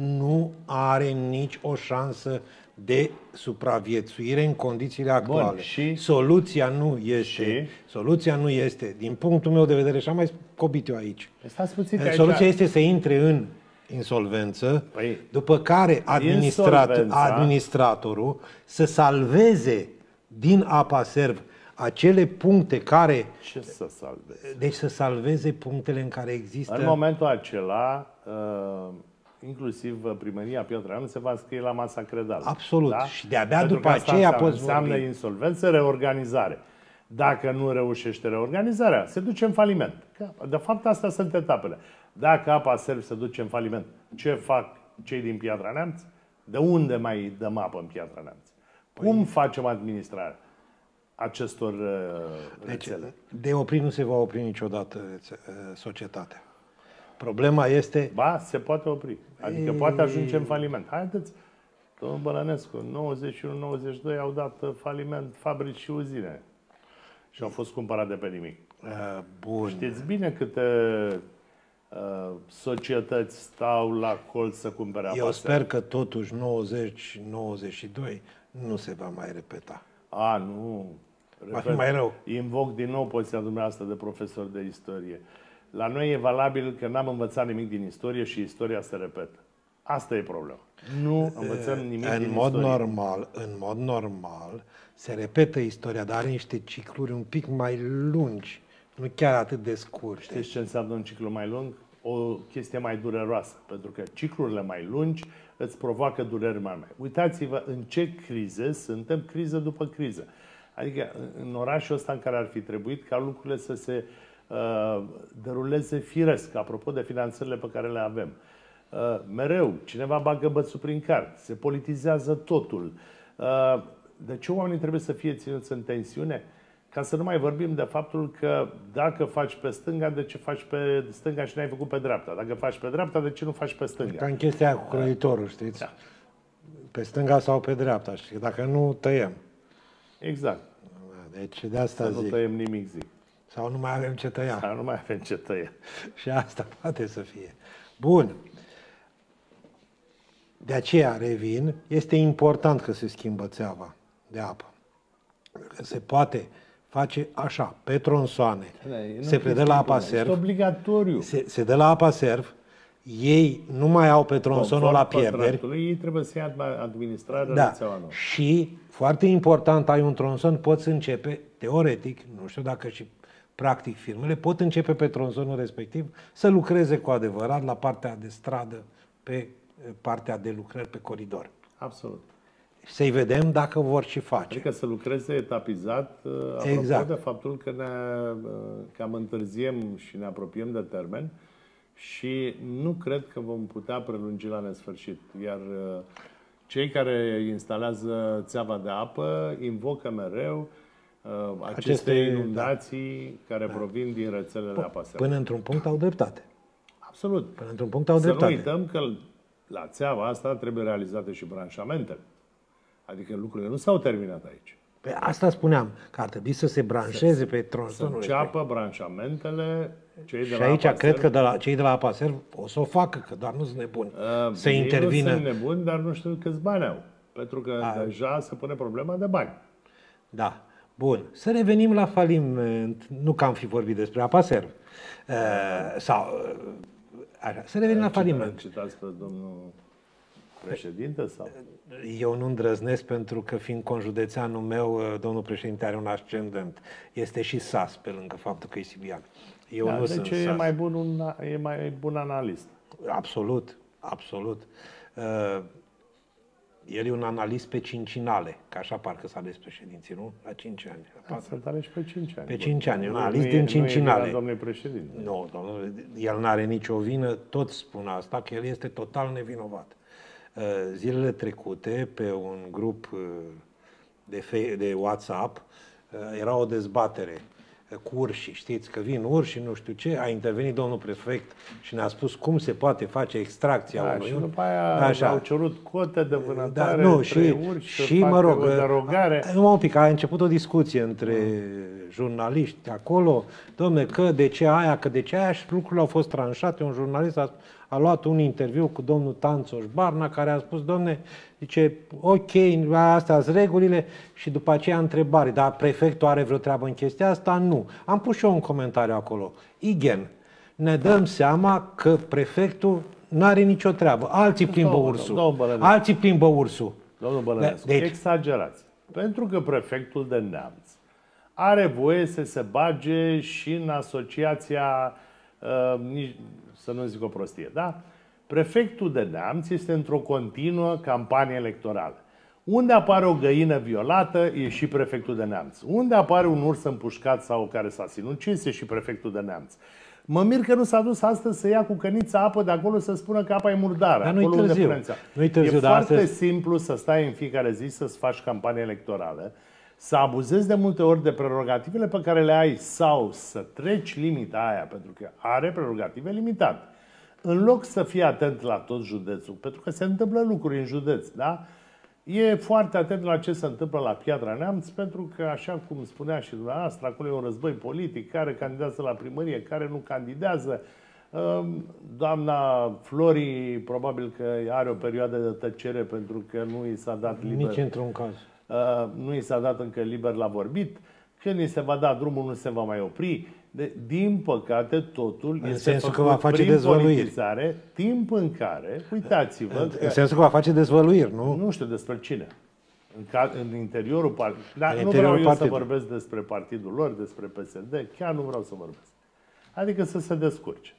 nu are nici o șansă de supraviețuire în condițiile actuale. Bun, și? Soluția nu este, și? soluția nu este, din punctul meu de vedere, și am mai scobit eu aici, puțin soluția aici... este să intre în insolvență, păi, după care administrat, administratorul să salveze din APASERV acele puncte care... Ce să salveze? Deci să salveze punctele în care există... În momentul acela, uh, inclusiv primăria Piatra Neamț se va scrie la masa credală. Absolut. Da? Și de-abia Pentru după că asta aceea înseamnă, poți înseamnă vorbi. insolvență, reorganizare. Dacă nu reușește reorganizarea, se duce în faliment. De fapt, astea sunt etapele. Dacă APASERV se duce în faliment, ce fac cei din Piatra Neamț? De unde mai dăm apă în Piatra Neamț? Păi... Cum facem administrarea acestor uh, rețele? Deci, de opri nu se va opri niciodată societatea. Problema este... Ba, se poate opri. Adică e... poate ajunge în faliment. Haideți, domnul Bălănescu, în nouăzeci și unu nouăzeci și doi au dat faliment fabrici și uzine. Și au fost cumpărate pe nimic. Uh, bun. Știți bine câte uh, societăți stau la colț să cumpere APASERV. Eu sper că totuși nouăzeci nouăzeci și doi nu se va mai repeta. A, nu. Va fi mai rău. Invoc din nou poziția dumneavoastră de profesor de istorie. La noi e valabil că n-am învățat nimic din istorie și istoria se repetă. Asta e problema. Nu învățăm nimic în din mod istorie. normal, în mod normal, se repetă istoria, dar are niște cicluri un pic mai lungi, nu chiar atât de scurte. Știți ce înseamnă un ciclu mai lung? O chestie mai dureroasă, pentru că ciclurile mai lungi îți provoacă dureri mai mari. Uitați-vă în ce crize suntem, criză după criză. Adică în orașul ăsta în care ar fi trebuit ca lucrurile să se uh, deruleze firesc, apropo de finanțările pe care le avem. Uh, mereu, cineva bagă bățul prin card, se politizează totul. Uh, de ce oamenii trebuie să fie ținuți în tensiune? Ca să nu mai vorbim de faptul că dacă faci pe stânga, de ce faci pe stânga și n-ai făcut pe dreapta? Dacă faci pe dreapta, de ce nu faci pe stânga? Ca în chestia cu croitorul, știți? Da. Pe stânga sau pe dreapta, știi? Dacă nu, tăiem. Exact. Deci de asta să zic. nu tăiem nimic, zic. Sau nu mai avem ce tăia. Sau nu mai avem ce tăia. Și asta poate să fie. Bun. De aceea revin, este important că se schimbă țeava de apă. Că se poate face așa, pe tronsoane. Se predă la APASERV. Este obligatoriu. Se, se dă la APASERV. Ei nu mai au pe tronsonul la pierderi. Ei trebuie să ia administrarea da. rețeaua nouă. Și, foarte important, ai un tronson, poți începe, teoretic, nu știu dacă și practic firmele pot începe pe tronzonul respectiv să lucreze cu adevărat la partea de stradă, pe partea de lucrări pe coridor. Absolut. Să-i vedem dacă vor și face. Adică să lucreze etapizat, apropo exact. de faptul că ne cam întârziem și ne apropiem de termen și nu cred că vom putea prelungi la nesfârșit. Iar cei care instalează țeava de apă invocă mereu aceste, aceste inundații da. care da. provin din rețelele de apă. Până într-un punct au dreptate. Absolut. Până într-un punct au să dreptate. Să nu uităm că la țeava asta trebuie realizate și branșamentele. Adică lucrurile nu s-au terminat aici. Pe asta spuneam, că ar trebui să se branșeze pe tronzonul. Să înceapă branșamentele. Cei de și la aici Apaserv, cred că de la, cei de la Apaserv o să o facă, că doar nu sunt nebuni. Uh, să intervină. Nu sunt nebuni, dar nu știu câți bani au. Pentru că A. deja se pune problema de bani. Da. Bun. Să revenim la faliment. Nu că am fi vorbit despre Apaserv. Uh, sau... Uh, așa. Să revenim la faliment. Citați pe domnul președinte sau? Eu nu îndrăznesc pentru că, fiind conjudețeanul meu, domnul președinte are un ascendent. Este și sas, pe lângă faptul că e sibian. Eu da, nu deci sunt e sas. mai bun un, e mai bun analist. Absolut, absolut. Uh, el e un analist pe cincinale, că așa parcă s-a ales președinții, nu? La cinci ani. Să-l aleși pe cinci ani. Pe cinci ani, un analist nu din e, cincinale. Nu e domnule președinte. Nu, domnule, el nu are nicio vină, toți spun asta, că el este total nevinovat. Zilele trecute, pe un grup de, de WhatsApp, era o dezbatere cu urși. Știți că vin urși, nu știu ce. A intervenit domnul prefect și ne-a spus cum se poate face extracția da, unui. Și după aia Așa. au cerut cote de vânătoare, da, nu, și, urși, și mă rog, o derogare. Numai un pic, a început o discuție între mm. jurnaliști acolo, domne, că de ce aia, că de ce aia, și lucrurile au fost tranșate. Un jurnalist a, a luat un interviu cu domnul Tanțoș Barna, care a spus, domne, zice, ok, astea sunt regulile, și după aceea întrebare, dar prefectul are vreo treabă în chestia asta? Nu. Am pus și eu un comentariu acolo. Igen, ne dăm seama că prefectul nu are nicio treabă. Alții plimbă ursul. Alții plimbă ursul. Domnul Bălănescu, deci, exagerați. Pentru că prefectul de Neamț are voie să se bage și în asociația, uh, nici, să nu zic o prostie, da? Prefectul de Neamț este într-o continuă campanie electorală. Unde apare o găină violată, e și prefectul de Neamț. Unde apare un urs împușcat sau care s-a sinucis, e și prefectul de Neamț. Mă mir că nu s-a dus astăzi să ia cu cănița apă de acolo să spună că apa e murdară. Dar nu-i târziu. Nu-i târziu, e foarte astăzi... simplu să stai în fiecare zi să-ți faci campanie electorală, să abuzezi de multe ori de prerogativele pe care le ai sau să treci limita aia, pentru că are prerogative limitate. În loc să fii atent la tot județul, pentru că se întâmplă lucruri în județ, da? E foarte atent la ce se întâmplă la Piatra Neamț, pentru că, așa cum spunea și dumneavoastră, acolo e un război politic, care candidează la primărie, care nu candidează. Doamna Flori probabil că are o perioadă de tăcere pentru că nu i s-a dat liber. Nici într-un caz. Nu i s-a dat încă liber la vorbit. Când i se va da drumul, nu se va mai opri. De, din păcate, totul în este sensul că va face dezvăluiri. Timp în care, uitați-vă... În, în sensul că va face dezvăluiri, nu? Nu știu despre cine. În, ca, în interiorul partidului. Dar nu vreau eu partid. să vorbesc despre partidul lor, despre P S D. Chiar nu vreau să vorbesc. Adică să se descurce.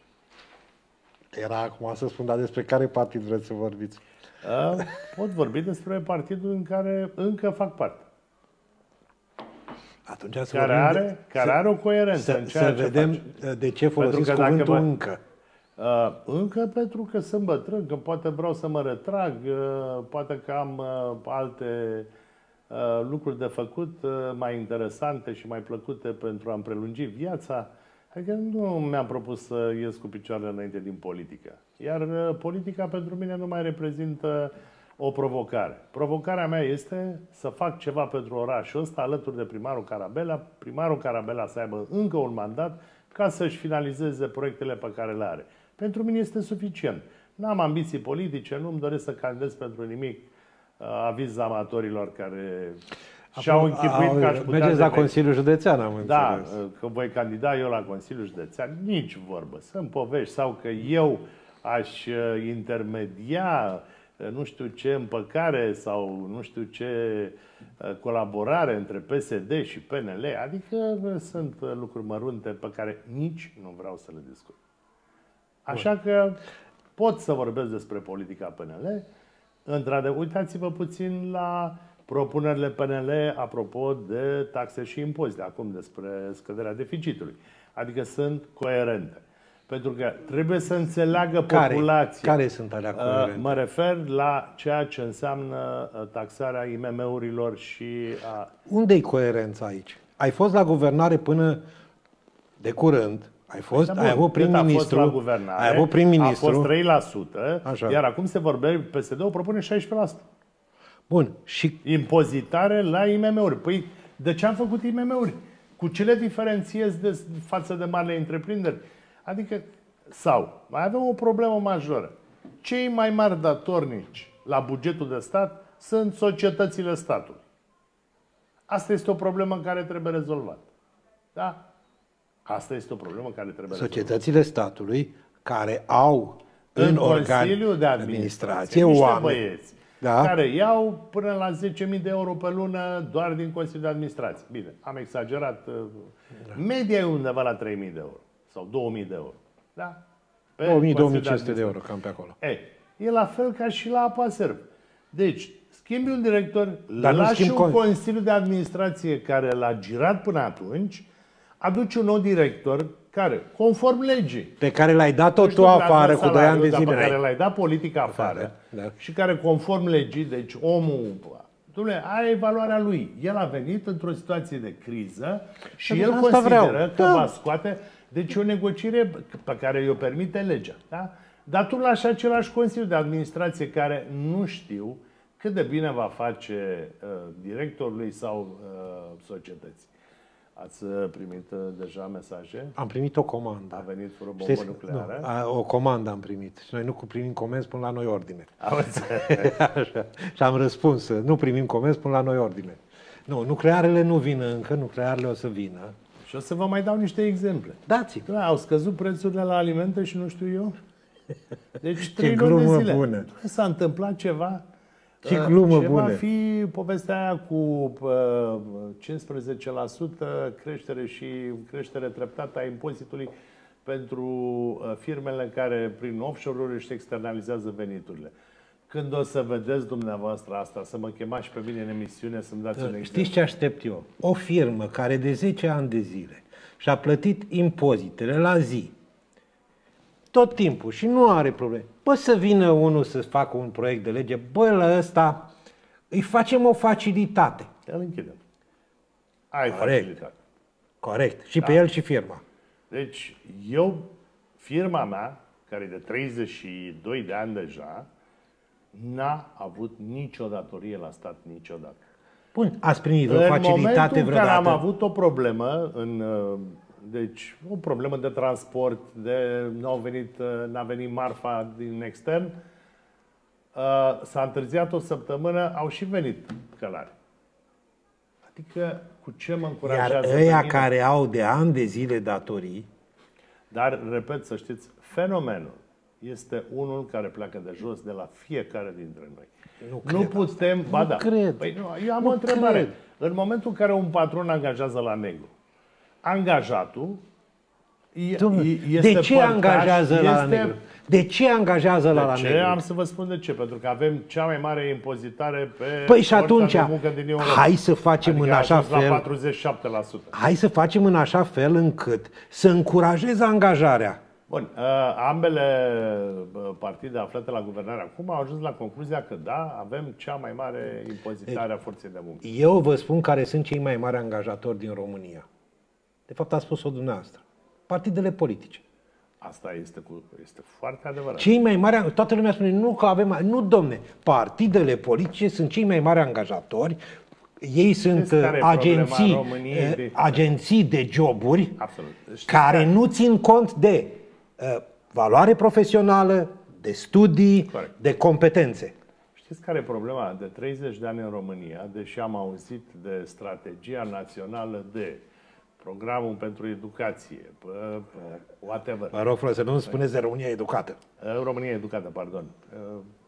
Era acum să spun, dar despre care partid vreți să vorbiți? A, pot vorbi despre partidul în care încă fac parte. Atunci să care are, de, care să, are o coerență să, în ceea să ce vedem face. De ce folosiți cuvântul vă, încă. Uh, încă pentru că sunt bătrân, că poate vreau să mă retrag, uh, poate că am uh, alte uh, lucruri de făcut uh, mai interesante și mai plăcute pentru a-mi prelungi viața. Adică nu mi-am propus să ies cu picioarele înainte din politică. Iar uh, politica pentru mine nu mai reprezintă o provocare. Provocarea mea este să fac ceva pentru orașul ăsta alături de primarul Carabela, primarul Carabela să aibă încă un mandat ca să-și finalizeze proiectele pe care le are. Pentru mine este suficient. N-am ambiții politice, nu-mi doresc să candidez pentru nimic. Aviz amatorilor care și-au închipuit că aș putea... Mergeți la Consiliul Județean, am înțeles. Da, că voi candida eu la Consiliul Județean, nici vorbă. Sunt povești. Sau că eu aș intermedia nu știu ce împăcare sau nu știu ce colaborare între P S D și P N L. Adică sunt lucruri mărunte pe care nici nu vreau să le discut. Așa că pot să vorbesc despre politica P N L. Într-adevăr, uitați-vă puțin la propunerile P N L apropo de taxe și impozite, acum despre scăderea deficitului. Adică sunt coerente. Pentru că trebuie să înțeleagă populația. Care, care sunt alea coerente? Mă refer la ceea ce înseamnă taxarea I M M-urilor și a... Unde-i coerența aici? Ai fost la guvernare până de curând. Ai fost, da, ai avut prim-ministru, la guvernare, ai avut prim-ministru. A fost trei la sută, Așa. Iar acum se vorbește, P S D-ul propune șaisprezece la sută. Bun. Și impozitare la I M M-uri. Păi, de ce am făcut I M M-uri? Cu ce le diferențiez de, față de marile întreprinderi? Adică, sau, mai avem o problemă majoră. Cei mai mari datornici la bugetul de stat sunt societățile statului. Asta este o problemă care trebuie rezolvată. Da? Asta este o problemă care trebuie Societățile rezolvată. Statului care au în, în Consiliul de Administrație oameni băieți, da? Care iau până la zece mii de euro pe lună doar din Consiliul de Administrație. Bine, am exagerat. Da. Media e undeva la trei mii de euro. Sau două mii de euro. Da? două mii - două mii cinci sute de euro, cam pe acolo. E, e la fel ca și la Apaserv. Deci, schimbi un director, Dar lași un con... Consiliu de Administrație care l-a girat până atunci, aduci un nou director care, conform legii, pe care l-ai dat-o tu afară cu doi ani de zile, pe care l-ai dat politica afară, da, da. Și care, conform legii, deci omul, dumne, are evaluarea lui. El a venit într-o situație de criză și el consideră vreau. că da. va scoate. Deci o negociere pe care i-o permite legea. Da? Dar tu lași același Consiliu de Administrație care nu știu cât de bine va face uh, directorului sau uh, societății. Ați primit uh, deja mesaje? Am primit o comandă. A venit fără bombă Știți? nucleară? Nu, a, o comandă am primit. Și noi nu primim comenzi până la noi ordine. Așa. Și am răspuns, nu primim comenzi până la noi ordine. Nu, nuclearele nu vin încă, nuclearele o să vină. Și o să vă mai dau niște exemple. Dați. Da, au scăzut prețurile la alimente și nu știu eu. Deci trei luni de zile. Bună. S-a întâmplat ceva. Ce glumă ce bună. va fi povestea aia cu uh, cincisprezece la sută creștere și creștere treptată a impozitului pentru uh, firmele care prin offshore-uri își externalizează veniturile. Când o să vedeți dumneavoastră asta, să mă chemați pe mine în emisiune să-mi dați un exemplu. Știți ce aștept eu? O firmă care de zece ani de zile și-a plătit impozitele la zi, tot timpul, și nu are probleme. Bă, să vină unul să facă un proiect de lege, bă, la ăsta îi facem o facilitate. Îl închidem. Ai Corect. facilitate. Corect. Și da. pe el și firma. Deci, eu, firma mea, care e de treizeci și doi de ani deja, n-a avut nicio datorie la stat niciodată. Bun, ați primit o facilitate vreodată? În care am avut o problemă, în, deci o problemă de transport, de n-au venit, n-a venit marfa din extern, s-a întârziat o săptămână, au și venit călari. Adică cu ce mă încurajează? Iar ăia care au de ani de zile datorii... Dar, repet, să știți, fenomenul este unul care pleacă de jos de la fiecare dintre noi. Nu, nu putem... Asta. Ba nu da. cred. Păi, nu, eu am nu o întrebare. Cred. În momentul în care un patron angajează la negru, angajatul este de ce părtaș, angajează este... la negru? De ce angajează la, de la ce? negru? Am să vă spun de ce. Pentru că avem cea mai mare impozitare pe păi și atunci, de muncă din Europa. hai să facem adică în așa fel... la patruzeci și șapte la sută. Hai să facem în așa fel încât să încurajeze angajarea. Bun, ambele partide aflate la guvernare acum au ajuns la concluzia că da, avem cea mai mare impozitare a forței de muncă. Eu vă spun care sunt cei mai mari angajatori din România. De fapt, a spus-o dumneavoastră. Partidele politice. Asta este, cu, este foarte adevărat. Cei mai mari, toată lumea spune, nu că avem, nu domne, partidele politice sunt cei mai mari angajatori. Ei sunt agenții, de... agenții de joburi. Absolut. Care care nu țin cont de uh, valoare profesională, de studii, Corect. de competențe. Știți care e problema? De treizeci de ani în România, deși am auzit de strategia națională de programul pentru educație, whatever. Mă rog, frate, să nu spuneți de România educată. România educată, pardon.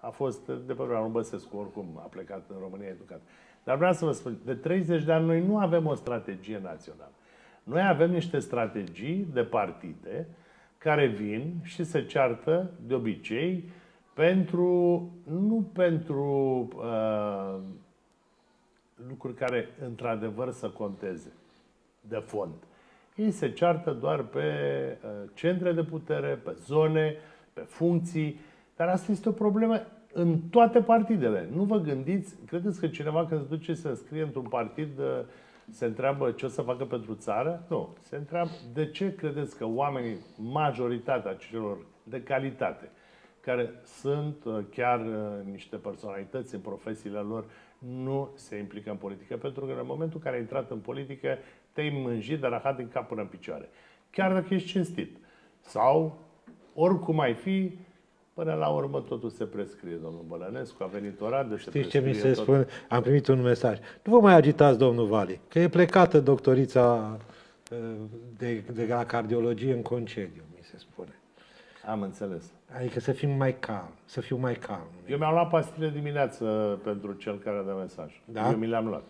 A fost de pe vremea lui Băsescu, oricum a plecat în România educat. Dar vreau să vă spun, de treizeci de ani noi nu avem o strategie națională. Noi avem niște strategii de partide care vin și se ceartă de obicei pentru, nu pentru uh, lucruri care într-adevăr să conteze de fond. Ei se ceartă doar pe uh, centre de putere, pe zone, pe funcții, dar asta este o problemă în toate partidele. Nu vă gândiți, credeți că cineva când se duce să înscrie într-un partid se întreabă ce o să facă pentru țară? Nu. Se întreabă de ce credeți că oamenii, majoritatea celor de calitate, care sunt chiar niște personalități în profesiile lor, nu se implică în politică. Pentru că în momentul în care ai intrat în politică, te-ai mânjit de rahat din cap până în picioare. Chiar dacă ești cinstit. Sau, oricum ai fi, până la urmă totul se prescrie, domnul Bălănescu, a venit Oradea, se Știți ce mi se tot... spune? Am primit un mesaj. Nu vă mai agitați, domnul Vali, că e plecată doctorița de, de la cardiologie în concediu, mi se spune. Am înțeles. Adică să fim mai calm, să fiu mai calm. Eu mi-am luat pastile dimineață pentru cel care dă mesaj. Da? Eu mi le-am luat.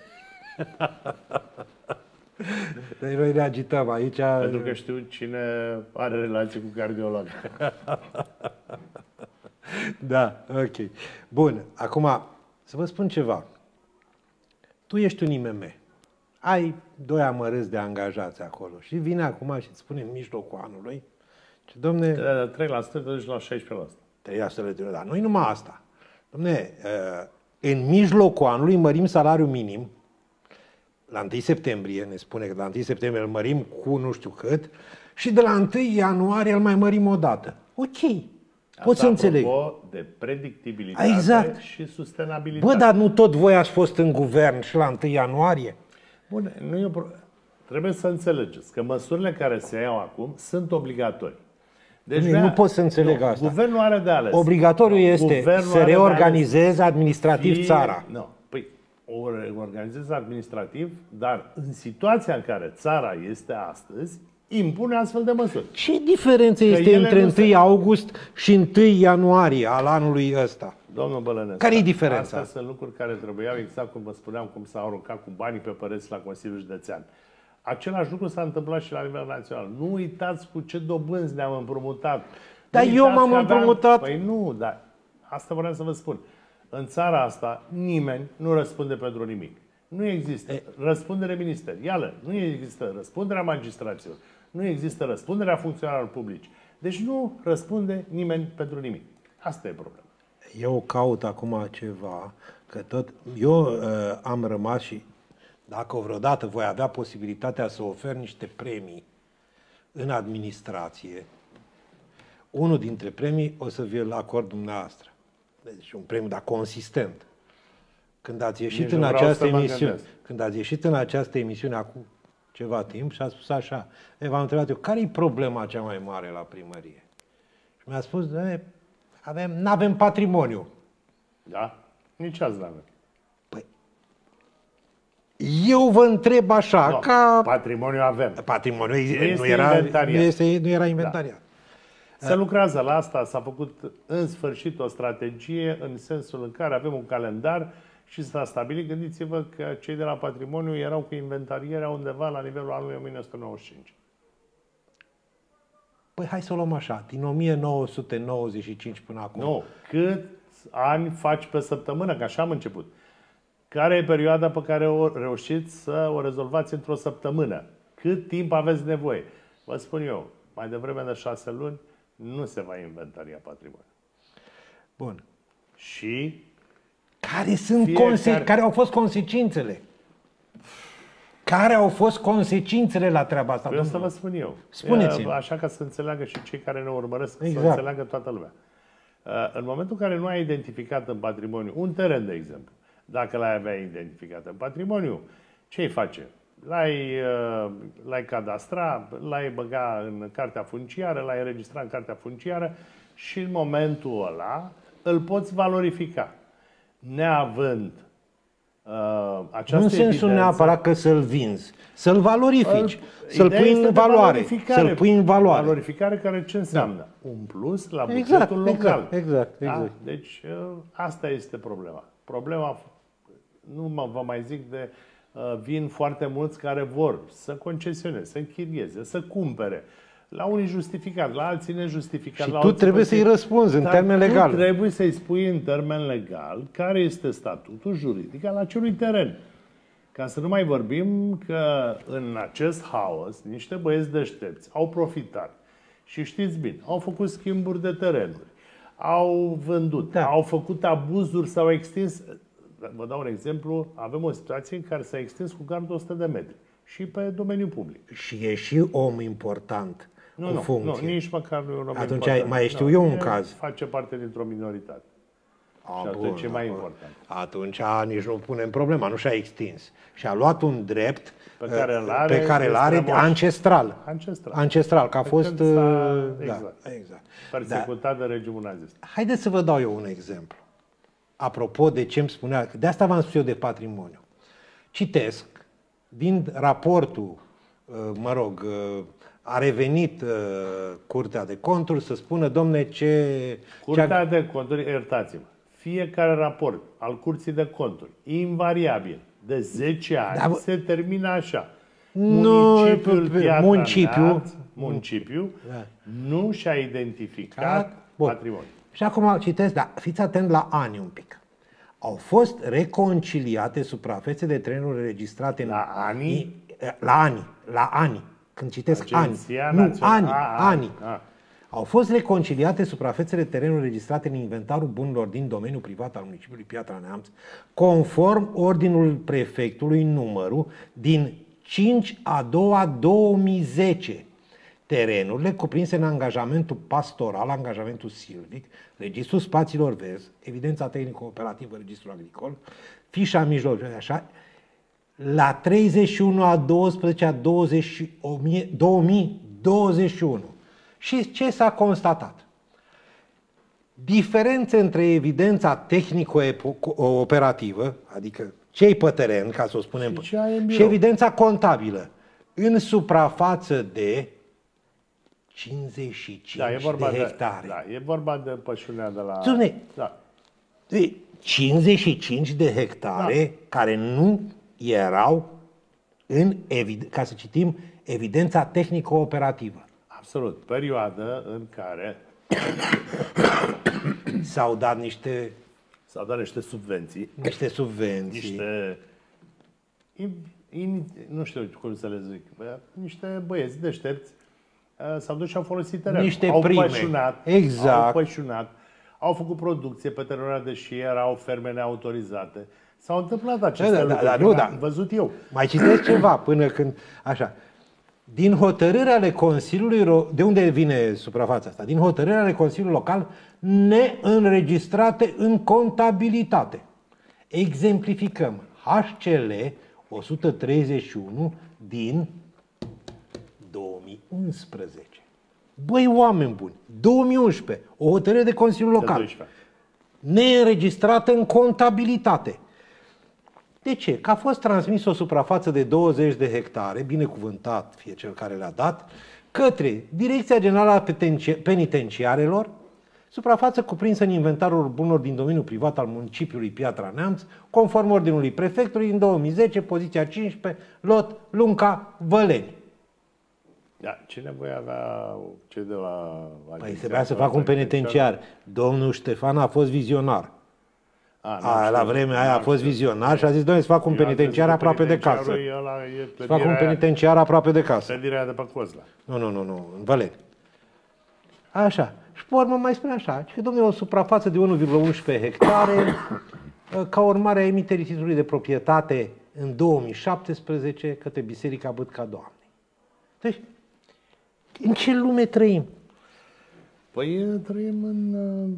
Deci noi ne agităm aici. Pentru că știu cine are relație cu cardiolog. Da, ok. Bun, acum să vă spun ceva. Tu ești un I M M. Ai doi amărâți de angajați acolo și vine acum și îți spune în mijlocul anului ce, domne... trei la sută te duci la șaisprezece la sută. trei la sută, dar nu-i numai asta. Domne, în mijlocul anului mărim salariul minim. La întâi septembrie, ne spune că la întâi septembrie îl mărim cu nu știu cât și de la întâi ianuarie îl mai mărim o dată. Ok. Pot să înțeleg. De predictibilitate exact. Și sustenabilitate. Bă, dar nu tot voi ați fost în guvern și la întâi ianuarie? Bun, nu e o pro... Trebuie să înțelegeți că măsurile care se iau acum sunt obligatorii. Deci nu, nu pot să înțeleg nu, asta. Guvernul are de ales. Obligatoriu este Guvernul să reorganizeze administrativ fie... țara. Nu. Păi, o reorganizeze administrativ, dar în situația în care țara este astăzi, impune astfel de măsuri. Ce diferență este între întâi se... august și întâi ianuarie al anului ăsta? Domnul Bălănescu, care e diferența? Astea sunt lucruri care trebuiau, exact cum vă spuneam, cum s-au aruncat cu banii pe pereți la Consiliul Județean. Același lucru s-a întâmplat și la nivel național. Nu uitați cu ce dobânzi ne-am împrumutat. Dar eu m-am împrumutat. Păi nu, dar asta vreau să vă spun. În țara asta nimeni nu răspunde pentru nimic. Nu există e... răspundere ministerială, nu există răspunderea magistraților, nu există răspunderea funcționarilor publici. Deci nu răspunde nimeni pentru nimic. Asta e problema. Eu caut acum ceva, că tot eu uh, am rămas și dacă vreodată voi avea posibilitatea să ofer niște premii în administrație, unul dintre premii o să vi-l acord dumneavoastră. Deci un premiu, dar consistent. Când ați ieșit în această emisiune, când ați ieșit în această emisiune acum ceva timp și a spus așa, v-am întrebat eu, care e problema cea mai mare la primărie? Și mi-a spus, avem, n-avem patrimoniu. Da? Nici azi n-avem. Păi, eu vă întreb așa, no, ca... Patrimoniu avem. Patrimoniu nu, nu, era, nu, este, nu era inventariat. Da. Se lucrează la asta, s-a făcut în sfârșit o strategie în sensul în care avem un calendar și s-a stabilit. Gândiți-vă că cei de la patrimoniu erau cu inventarierea undeva la nivelul anului o mie nouă sute nouăzeci și cinci. Păi hai să o luăm așa, din o mie nouă sute nouăzeci și cinci până acum. Nu, cât ani faci pe săptămână, că așa am început. Care e perioada pe care o reușiți să o rezolvați într-o săptămână? Cât timp aveți nevoie? Vă spun eu, mai devreme de șase luni, nu se va inventaria patrimoniul. Bun. Și care sunt conse- care au fost consecințele? Care au fost consecințele la treaba asta? Vreau să vă spun eu. Spuneți-mi. Așa ca să înțeleagă și cei care ne urmăresc, exact. Să înțeleagă toată lumea. În momentul în care nu ai identificat în patrimoniu un teren, de exemplu, dacă l-ai avea identificat în patrimoniu, ce-i face? L-ai, l-ai cadastra, l-ai băga în cartea funciară, l-ai înregistra în cartea funciară și în momentul ăla îl poți valorifica. Neavând uh, această nu în sensul evidență, neapărat că să-l vinzi, să-l valorifici, să-l pui în valoare, să-l pui în valoare. Valorificare care ce înseamnă? Da. Un plus la bugetul exact, local. Exact, exact, exact. Da? Deci asta este problema. Problema, nu mă, vă mai zic de, vin foarte mulți care vor să concesioneze, să închirieze, să cumpere. La unii justificat, la alții nejustificat. Și la tu trebuie să-i răspunzi în termen legal. Tu trebuie să-i spui în termen legal care este statutul juridic al acelui teren. Ca să nu mai vorbim că în acest haos niște băieți deștepți au profitat. Și știți bine, au făcut schimburi de terenuri, au vândut, da. au făcut abuzuri, s-au extins. Vă dau un exemplu, avem o situație în care s-a extins cu gardul o sută de metri și pe domeniul public. Și e și om important. Nu, nu, funcție. nu, nici măcar nu e un om Atunci important. mai știu nu, eu un caz. Face parte dintr-o minoritate. A, și atunci bun, e mai bun. important. Atunci nici nu punem problema, nu și-a extins. Și-a luat un drept pe care îl are, pe care îl are ancestral. Ancestral. Ancestral, că a fost... Exact. Da, exact. Persecutat da. de regimul nazist. Haideți să vă dau eu un exemplu. Apropo de ce îmi spunea, de asta v-am spus eu de patrimoniu. Citesc din raportul, mă rog, a revenit uh, Curtea de Conturi să spună, domne, ce... Curtea de Conturi, iertați-mă, fiecare raport al Curții de Conturi, invariabil, de zece ani, da, se termină așa. Municipiul Piatra municipiu, Neamț, municipiu da. nu și-a identificat patrimoniul. Și acum citesc, dar fiți atent la ani un pic. Au fost reconciliate suprafețe de terenuri înregistrate la în... ani? La ani, la ani. Când citesc Agenția ani, nu, ani, a, ani. A. Au fost reconciliate suprafețele terenuri registrate în inventarul bunurilor din domeniul privat al municipiului Piatra Neamț, conform ordinului prefectului numărul din cinci a doua două mii zece. Terenurile cuprinse în angajamentul pastoral, angajamentul silvic, registrul spațiilor verzi, evidența tehnico-operativă, registrul agricol, fișa mijlociu, așa, la treizeci și unu a doisprezece a două mii douăzeci și unu. Și ce s-a constatat? Diferențe între evidența tehnico-operativă, adică cei pe teren, ca să o spunem, și, și evidența contabilă, în suprafață de cincizeci și cinci da, e vorba de hectare. De, da, e vorba de pășunea de la... Spune, da. cincizeci și cinci de hectare da. care nu erau în, ca să citim, evidența tehnico-operativă. Absolut. Perioadă în care s-au dat niște s-au dat niște subvenții. Niște subvenții. Niște in, in, nu știu cum să le zic. Niște băieți deștepți s-au dus și au folosit terenul. Niște au prime. Pășunat, exact. Au pășunat. Au făcut producție pe terenurile, deși erau ferme neautorizate. S-au întâmplat aceste da, lucruri. Da, da, nu, da. Am văzut eu. Mai citesc ceva până când... Așa. Din hotărârea ale Consiliului... De unde vine suprafața asta? Din hotărârea ale Consiliului Local neînregistrate în contabilitate. Exemplificăm. H C L o sută treizeci și unu din două mii unsprezece. Băi, oameni buni, două mii unsprezece, o hotărâre de Consiliul Local neînregistrată în contabilitate. De ce? Că a fost transmis o suprafață de douăzeci de hectare, binecuvântat fie cel care le-a dat, către Direcția Generală a Penitenciarelor, suprafață cuprinsă în inventarul bunurilor din domeniul privat al municipiului Piatra Neamț, conform ordinului prefectului în două mii zece, poziția cincisprezece, lot Lunca, Văleni. Da, ce nevoie avea cei de la... Păi trebuia să facă un penitenciar. Domnul Ștefan a fost vizionar. A, a, la vremea aia a fost vizionar și a zis, doamne, să fac un penitenciar aproape de casă. Să fac un penitenciar aproape de casă. Clădirea de pe Cozla. Nu, nu, nu, nu, în Văleni. Așa. Și pe urmă mai spune așa, că domnule, o suprafață de unu virgulă unsprezece hectare, ca urmare a emiterii titlului de proprietate în două mii șaptesprezece către Biserica Bâtca Doamnei. Deci, în ce lume trăim? Păi trăim în,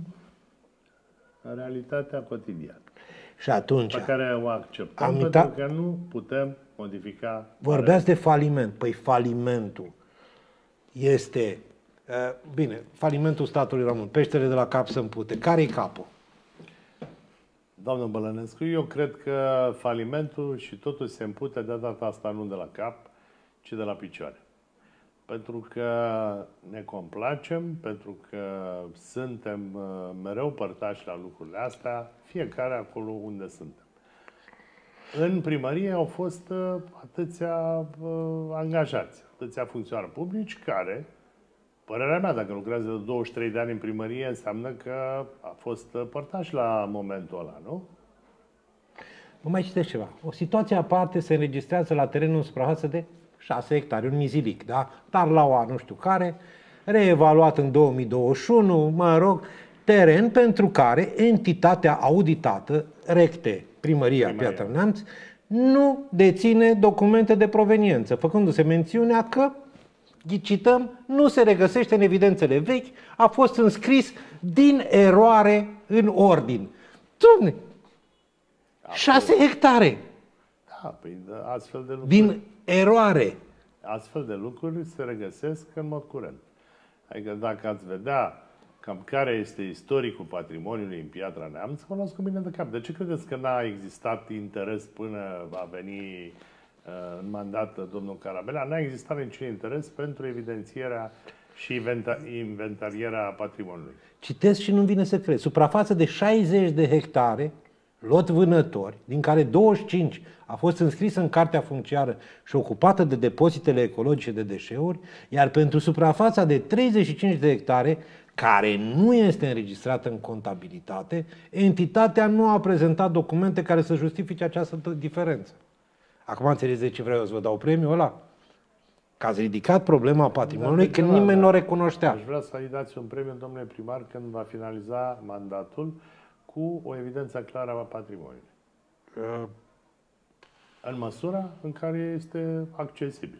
în realitatea cotidiană. Și atunci... Pe care o acceptăm pentru ta... că nu putem modifica... Vorbeați de faliment. Păi falimentul este... Bine, falimentul statului român. Peștele de la cap să împute. Care-i capul? Doamnă Bălănescu, eu cred că falimentul și totul se împute de data asta nu de la cap, ci de la picioare. Pentru că ne complacem, pentru că suntem mereu părtași la lucrurile astea, fiecare acolo unde suntem. În primărie au fost atâția angajați, atâția funcționari publici care, părerea mea, dacă lucrează de douăzeci și trei de ani în primărie, înseamnă că a fost părtaș la momentul ăla, nu? Vă mai citesc ceva. O situație aparte se înregistrează la terenul în suprafață de șase hectare, un mizilic, da? Tarlaua, nu știu care, reevaluat în două mii douăzeci și unu, mă rog, teren pentru care entitatea auditată, recte, Primăria, Primăria. Piatra Neamț, nu deține documente de proveniență, făcându-se mențiunea că, cităm, nu se regăsește în evidențele vechi, a fost înscris din eroare în ordin. Doamne, șase hectare! Da, păi astfel de lucruri... Din eroare! Astfel de lucruri se regăsesc în mod curent. Adică dacă ați vedea cam care este istoricul patrimoniului în Piatra Neamț, vă luați cu mine de cap. De ce credeți că n-a existat interes până va veni în mandat domnul Carabela? N-a existat niciun interes pentru evidențierea și inventarierea patrimoniului. Citesc și nu-mi vine să cred. Suprafață de șaizeci de hectare, lot vânători, din care douăzeci și cinci a fost înscrisă în cartea funciară și ocupată de depozitele ecologice de deșeuri, iar pentru suprafața de treizeci și cinci de hectare, care nu este înregistrată în contabilitate, entitatea nu a prezentat documente care să justifice această diferență. Acum înțelegeți ce vreau să vă dau premiul ăla? Că ați ridicat problema patrimoniului când nimeni nu o recunoștea. Aș vrea să-i dați un premiu, domnule primar, când va finaliza mandatul cu o evidență clară a patrimoniului. Uh. În măsura în care este accesibil.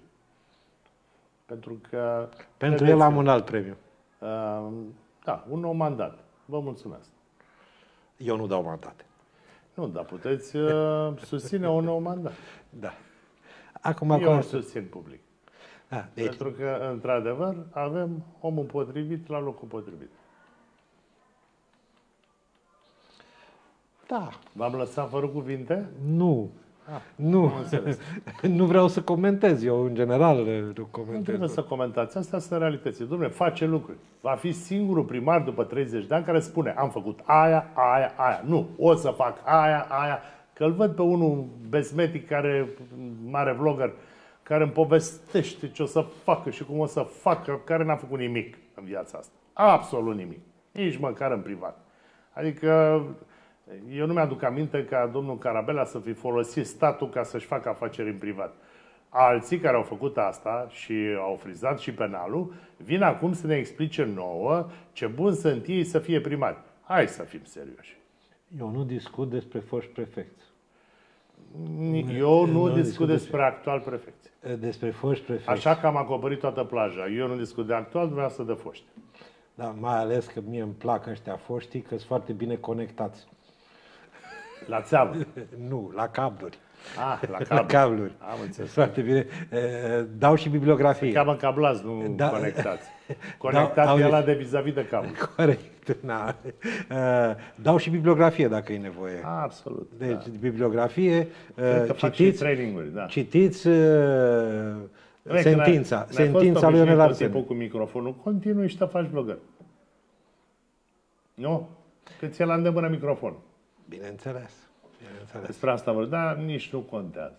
Pentru că... Pentru el am un alt premiu. Uh, da, un nou mandat. Vă mulțumesc. Eu nu dau mandate. Nu, dar puteți uh, susține un nou mandat. Da. Acum, Eu acum... îl susțin public. Da, deci... Pentru că, într-adevăr, avem omul potrivit la locul potrivit. Da. V-am lăsat fără cuvinte? Nu. Ah, nu. Nu vreau să comentez. Eu, în general, nu comentez. Nu trebuie să comentați. Astea sunt realități. Dom'le, face lucruri. Va fi singurul primar după treizeci de ani care spune am făcut aia, aia, aia. Nu, o să fac aia, aia. Că îl văd pe unul bezmetic care, mare vlogger, care îmi povestește ce o să facă și cum o să facă, care n-a făcut nimic în viața asta. Absolut nimic. Nici măcar în privat. Adică eu nu mi-aduc aminte ca domnul Carabela să fi folosit statul ca să-și facă afaceri în privat. Alții care au făcut asta și au frizat și penalul, vin acum să ne explice nouă ce bun sunt ei să fie primari. Hai să fim serioși. Eu nu discut despre foști prefecți. Eu nu, nu discut, discut despre actual prefecți. Despre foști prefecți. Așa că am acoperit toată plaja. Eu nu discut de actual, dumneavoastră de foști. Da, mai ales că mie îmi plac ăștia foștii, că sunt foarte bine conectați. La țeavă? Nu, la cabluri. Ah, la, la cabluri. Am înțeles. Foarte bine. Dau și bibliografie. Se cheamă cablați, nu da. Conectați. Conectați e ăla de vis-a-vis de cablu. Corect. Na. Dau și bibliografie dacă e nevoie. Ah, absolut. Deci, da. bibliografie. Cred că fac și training-uri, da. Citiți uh, sentința. Sentința lui Ionel Arsene. Tot timpul cu microfonul. Continui și te faci blogger. Nu? Că ți-e la îndemână microfonul. Bineînțeles. Bineînțeles. Despre asta vor, dar nici nu contează.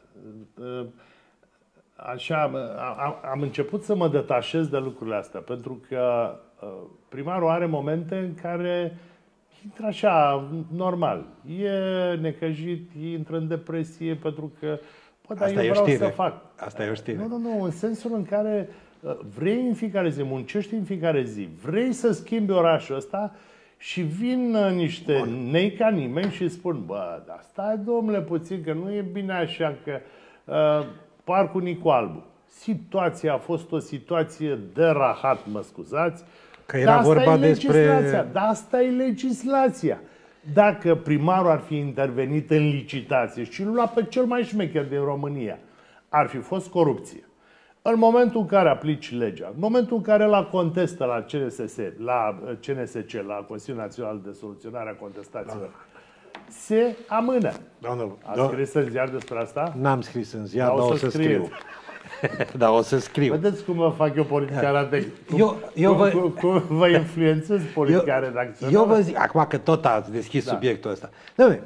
Așa, am, am început să mă detașez de lucrurile astea, pentru că primarul are momente în care intră așa, normal. E necăjit, intră în depresie, pentru că, bă, dar eu vreau să fac. Asta e o știre. Nu, nu, nu, în sensul în care vrei în fiecare zi, muncești în fiecare zi, vrei să schimbi orașul ăsta, și vin niște Bun. nei ca nimeni și spun, bă, dar stai, domnule, puțin, că nu e bine așa, că uh, parcul Nicu Albu. Situația a fost o situație de rahat, mă scuzați. Că era vorba despre... Dar asta e legislația. Dacă primarul ar fi intervenit în licitație și l-a luat pe cel mai șmecher din România, ar fi fost corupție. În momentul în care aplici legea, în momentul în care la contestă la C N S S, la C N S C, la Consiliul Național de Soluționare a Contestațiilor, se amână. Domnul, Ați scris în ziar despre asta? N-am scris în ziar, dar dar o o să să scriu. Dar o să scriu. Vedeți cum vă fac eu politica redacțională? Eu, eu cum, vă, cum, cum vă influențez politica eu, redacțională? eu vă zic, acum că tot ați deschis Da. subiectul ăsta. Dom'le,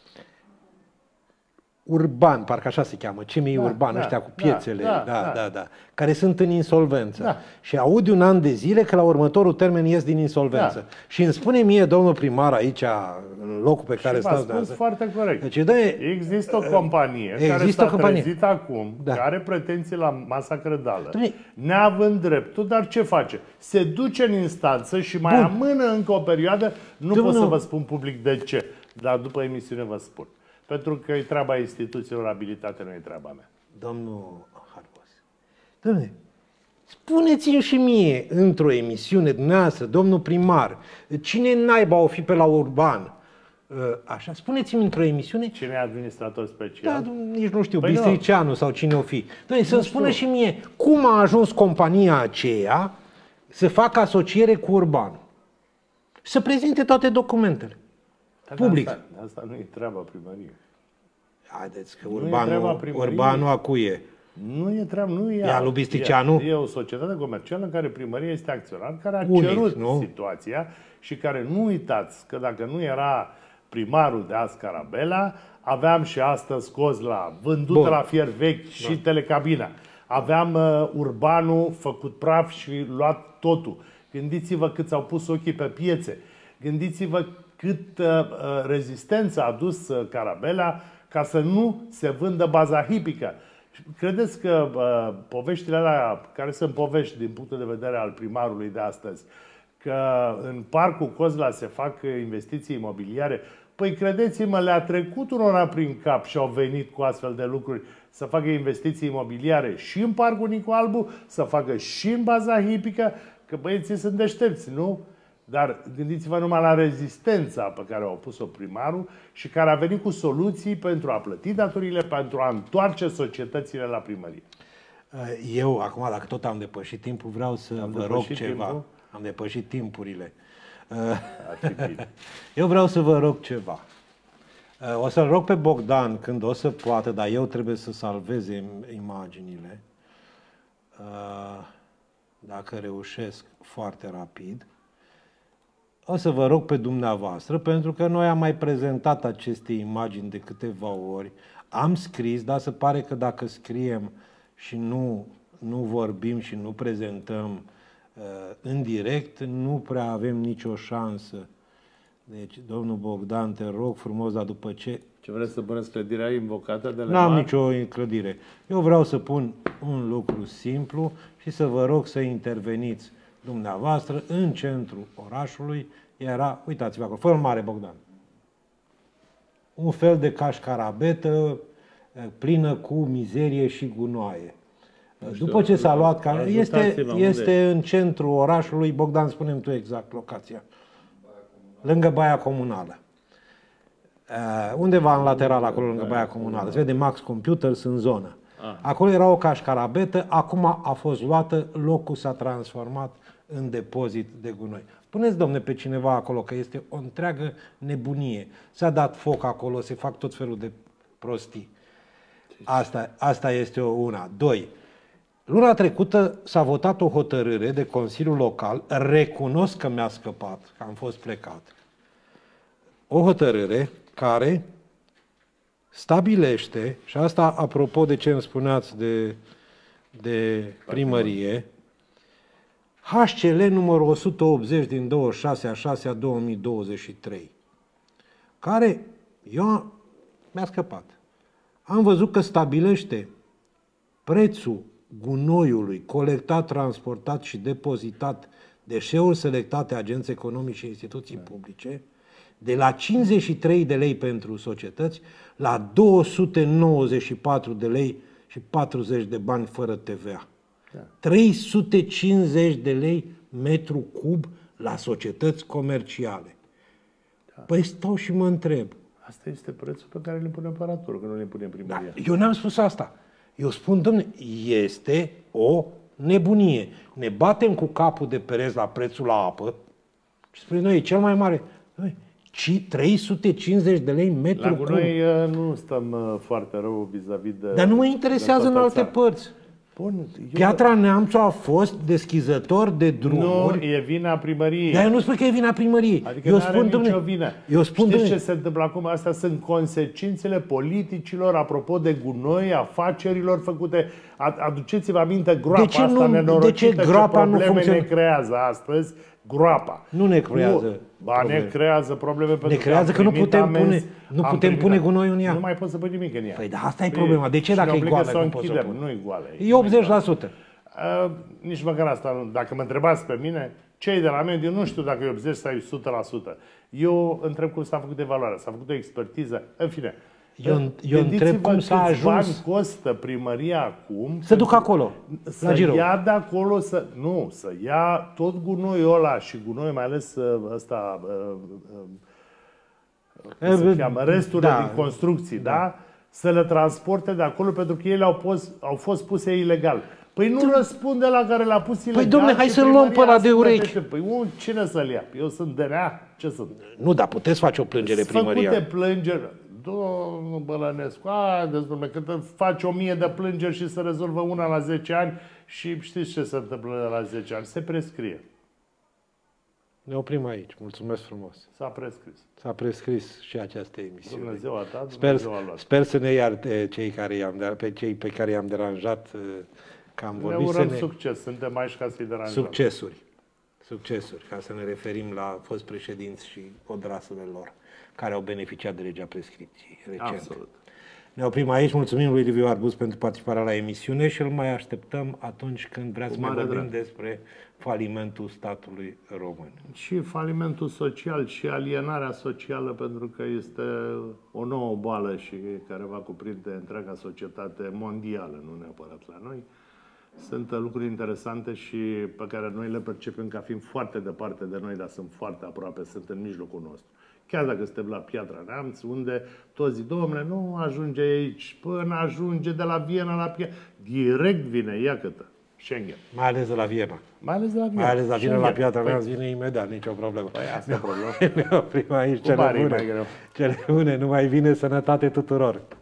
Urban, parcă așa se cheamă, cei Da, Urban, da, ăștia cu da, piețele, da, da, da, da. da, da, care sunt în insolvență. Da. Și aud un an de zile că la următorul termen ies din insolvență. Da. Și îmi spune mie domnul primar aici, în locul pe care Și v-a stați spus dumneavoastră, foarte corect. deci, dă, Există o companie există care s-a o companie. trezit acum, Da. care are pretenții la masa credală, Dom'le, neavând dreptul, dar ce face? Se duce în instanță și mai Bun. amână încă o perioadă, nu Domnul- pot să vă spun public de ce, dar după emisiune vă spun. Pentru că e treaba instituțiilor abilitate, nu e treaba mea. domnul Harbos, dom'le, spuneți-mi și mie, într-o emisiune dumneavoastră, domnul primar, cine naiba o fi pe la Urban, așa, spuneți-mi într-o emisiune, Cine e administrator special? da, nici nu știu, Păi nu. Bistriceanu sau cine o fi. Dom'le, să-mi spună știu. și mie, cum a ajuns compania aceea să facă asociere cu Urban? Să prezinte toate documentele. Dar Public. Asta, asta nu e treaba primăriei. Haideți că Nu e treaba Urbanul, primăriei. Urbanul acuie. Nu e treaba, nu e E al lui Bistricianu? E, e o societate comercială în care primăria este acționar, care a Unic, cerut nu? situația și care, nu uitați, că dacă nu era primarul de azi Carabela, aveam și astăzi Cozla, vândută Bun. la fier vechi și telecabina. Aveam uh, Urbanul făcut praf și luat totul. Gândiți-vă cât s-au pus ochii pe piețe. Gândiți-vă cât uh, uh, rezistență a adus uh, Carabela ca să nu se vândă baza hipică. Credeți că uh, poveștile alea, care sunt povești din punctul de vedere al primarului de astăzi, că în parcul Cozla se fac investiții imobiliare, păi credeți-mă, le-a trecut unora prin cap și au venit cu astfel de lucruri să facă investiții imobiliare și în parcul Nicu Albu, să facă și în baza hipică, că băieții sunt deștepți, nu? Dar gândiți-vă numai la rezistența pe care au pus-o primarul și care a venit cu soluții pentru a plăti datorile, pentru a întoarce societățile la primărie. Eu, acum, dacă tot am depășit timpul, vreau să Am vă rog depășit ceva. timpul? Am depășit timpurile. Ar fi bine. Eu vreau să vă rog ceva. O să-l rog pe Bogdan când o să poată, dar eu trebuie să salveze imaginile. Dacă reușesc foarte rapid. O să vă rog pe dumneavoastră, pentru că noi am mai prezentat aceste imagini de câteva ori. Am scris, dar se pare că dacă scriem și nu, nu vorbim și nu prezentăm uh, în direct, nu prea avem nicio șansă. Deci, domnul Bogdan, te rog frumos, dar după ce... Ce vreți să puneți clădirea invocată de Nu am Lemar? nicio clădire. Eu vreau să pun un lucru simplu și să vă rog să interveniți dumneavoastră în centrul orașului. Era, uitați-vă acolo, fă mare, Bogdan. Un fel de cașcarabetă plină cu mizerie și gunoaie. știu, După ce s-a luat, care este, ajutați-mă, unde este în centrul orașului, Bogdan, spune-mi tu exact locația. Lângă Baia Comunală. Uh, undeva în lateral, acolo lângă Baia Comunală. Se vede Max Computers în zonă. Acolo era o cașcarabetă, acum a fost luată, locul s-a transformat în depozit de gunoi. Puneți, domne, pe cineva acolo, că este o întreagă nebunie. S-a dat foc acolo, se fac tot felul de prostii. Asta, asta este o una. Doi, luna trecută s-a votat o hotărâre de Consiliul Local, recunosc că mi-a scăpat, că am fost plecat. O hotărâre care stabilește, și asta apropo de ce îmi spuneați de, de primărie, H C L numărul o sută optzeci din douăzeci și șase a șasea a două mii douăzeci și trei, care eu mi-a scăpat. Am văzut că stabilește prețul gunoiului colectat, transportat și depozitat, deșeuri selectate, agenți economici și instituții publice, de la cincizeci și trei de lei pentru societăți la două sute nouăzeci și patru de lei și patruzeci de bani fără T V A. Da. trei sute cincizeci de lei metru cub la societăți comerciale. Da. Păi stau și mă întreb. Asta este prețul pe care le pune operatorul, că nu le pune primăria. Da, eu n-am spus asta. Eu spun, domne, este o nebunie. Ne batem cu capul de pereți la prețul la apă și spune, noi, e cel mai mare. Noi, ci trei sute cincizeci de lei metru La cub. noi nu stăm foarte rău vis-a-vis de... Dar nu mă interesează în alte părți. Bun, Piatra Neamțu a fost deschizător de drumuri. Nu, e vina primăriei. Dar eu nu spun că e vina primăriei. Adică eu nu spun, are nicio domne, vină. Eu spun, Știți domne, ce se întâmplă acum? Astea sunt consecințele politicilor, apropo de gunoi, afacerilor făcute. Aduceți-vă aminte groapa de ce asta nu, nenorocită, de ce groapa ce nu probleme ne funcționează? creează astăzi. Groapa. Nu ne creează Nu, ba, probleme. ne creează probleme pentru Ne creează că nu am putem primit pune, amenzi, nu am putem primit pune am- gunoiul în ea. Nu mai poți să pui nimic în ea. Păi da, asta e problema. De ce dacă și e ne goală, obligă să o nu poți să o închidem? pui? Nu-i goală. E optzeci la sută. Uh, nici măcar asta, nu. Dacă mă întrebați pe mine, cei de la mediu nu știu dacă e optzeci sau e o sută la sută. Eu întreb cum s-a făcut evaluarea, s-a făcut o expertiză, în fine. Eu, eu întreb cum s-a câți ajuns bani costă primăria acum să duc acolo, la să girou. ia de acolo, să, nu, să ia tot gunoiul ăla și gunoi, mai ales uh, ăsta, uh, uh, cum se cheamă, resturile da. din construcții, da. da? Să le transporte de acolo pentru că ele au, pus, au fost puse ilegal. Păi nu răspunde la care l-a pus ilegal. Păi dom'le, hai și să-l luăm pe ăla primăria de se urechi. plătește. Păi un, cine să-l ia? Eu sunt D N A? Ce sunt? Nu, dar puteți face o plângere primăria. Făcute plângeri. Domnul Bălănescu, haideți, domnule, că faci o mie de plângeri și se rezolvă una la zece ani și știți ce se întâmplă la zece ani? Se prescrie. Ne oprim aici. Mulțumesc frumos. S-a prescris. S-a prescris și această emisiune. Dumnezeu a dat, Sper, Dumnezeu a luat. sper să ne ierte cei care i-am, pe cei pe care i-am deranjat că am Ne vorbit. urăm să ne... succes. Suntem aici ca să-i deranjăm. Succesuri. Succesuri, ca să ne referim la fost președinți și odrasele lor care au beneficiat de legea prescripției recent. Absolut. Ne oprim aici. Mulțumim lui Liviu Arbuz pentru participarea la emisiune și îl mai așteptăm atunci când vrea să mai vorbim drag. despre falimentul statului român. Și falimentul social și alienarea socială, pentru că este o nouă boală și care va cuprinde întreaga societate mondială, nu neapărat la noi. Sunt lucruri interesante și pe care noi le percepem ca fiind foarte departe de noi, dar sunt foarte aproape, sunt în mijlocul nostru. Chiar dacă suntem la Piatra Neamț, unde toți zic, domnule, nu ajunge aici, până ajunge de la Viena la Piatra. Direct vine, ia câtă, Schengen. Mai ales de la Viena. Mai ales de la Viena. Mai ales la Viena, la Schengen. Piatra Neamț vine imediat, nicio problemă. Păi asta e problema. Ne oprim aici. Cu Cele banii bune. mai greu. Cele bune, numai vine sănătate tuturor.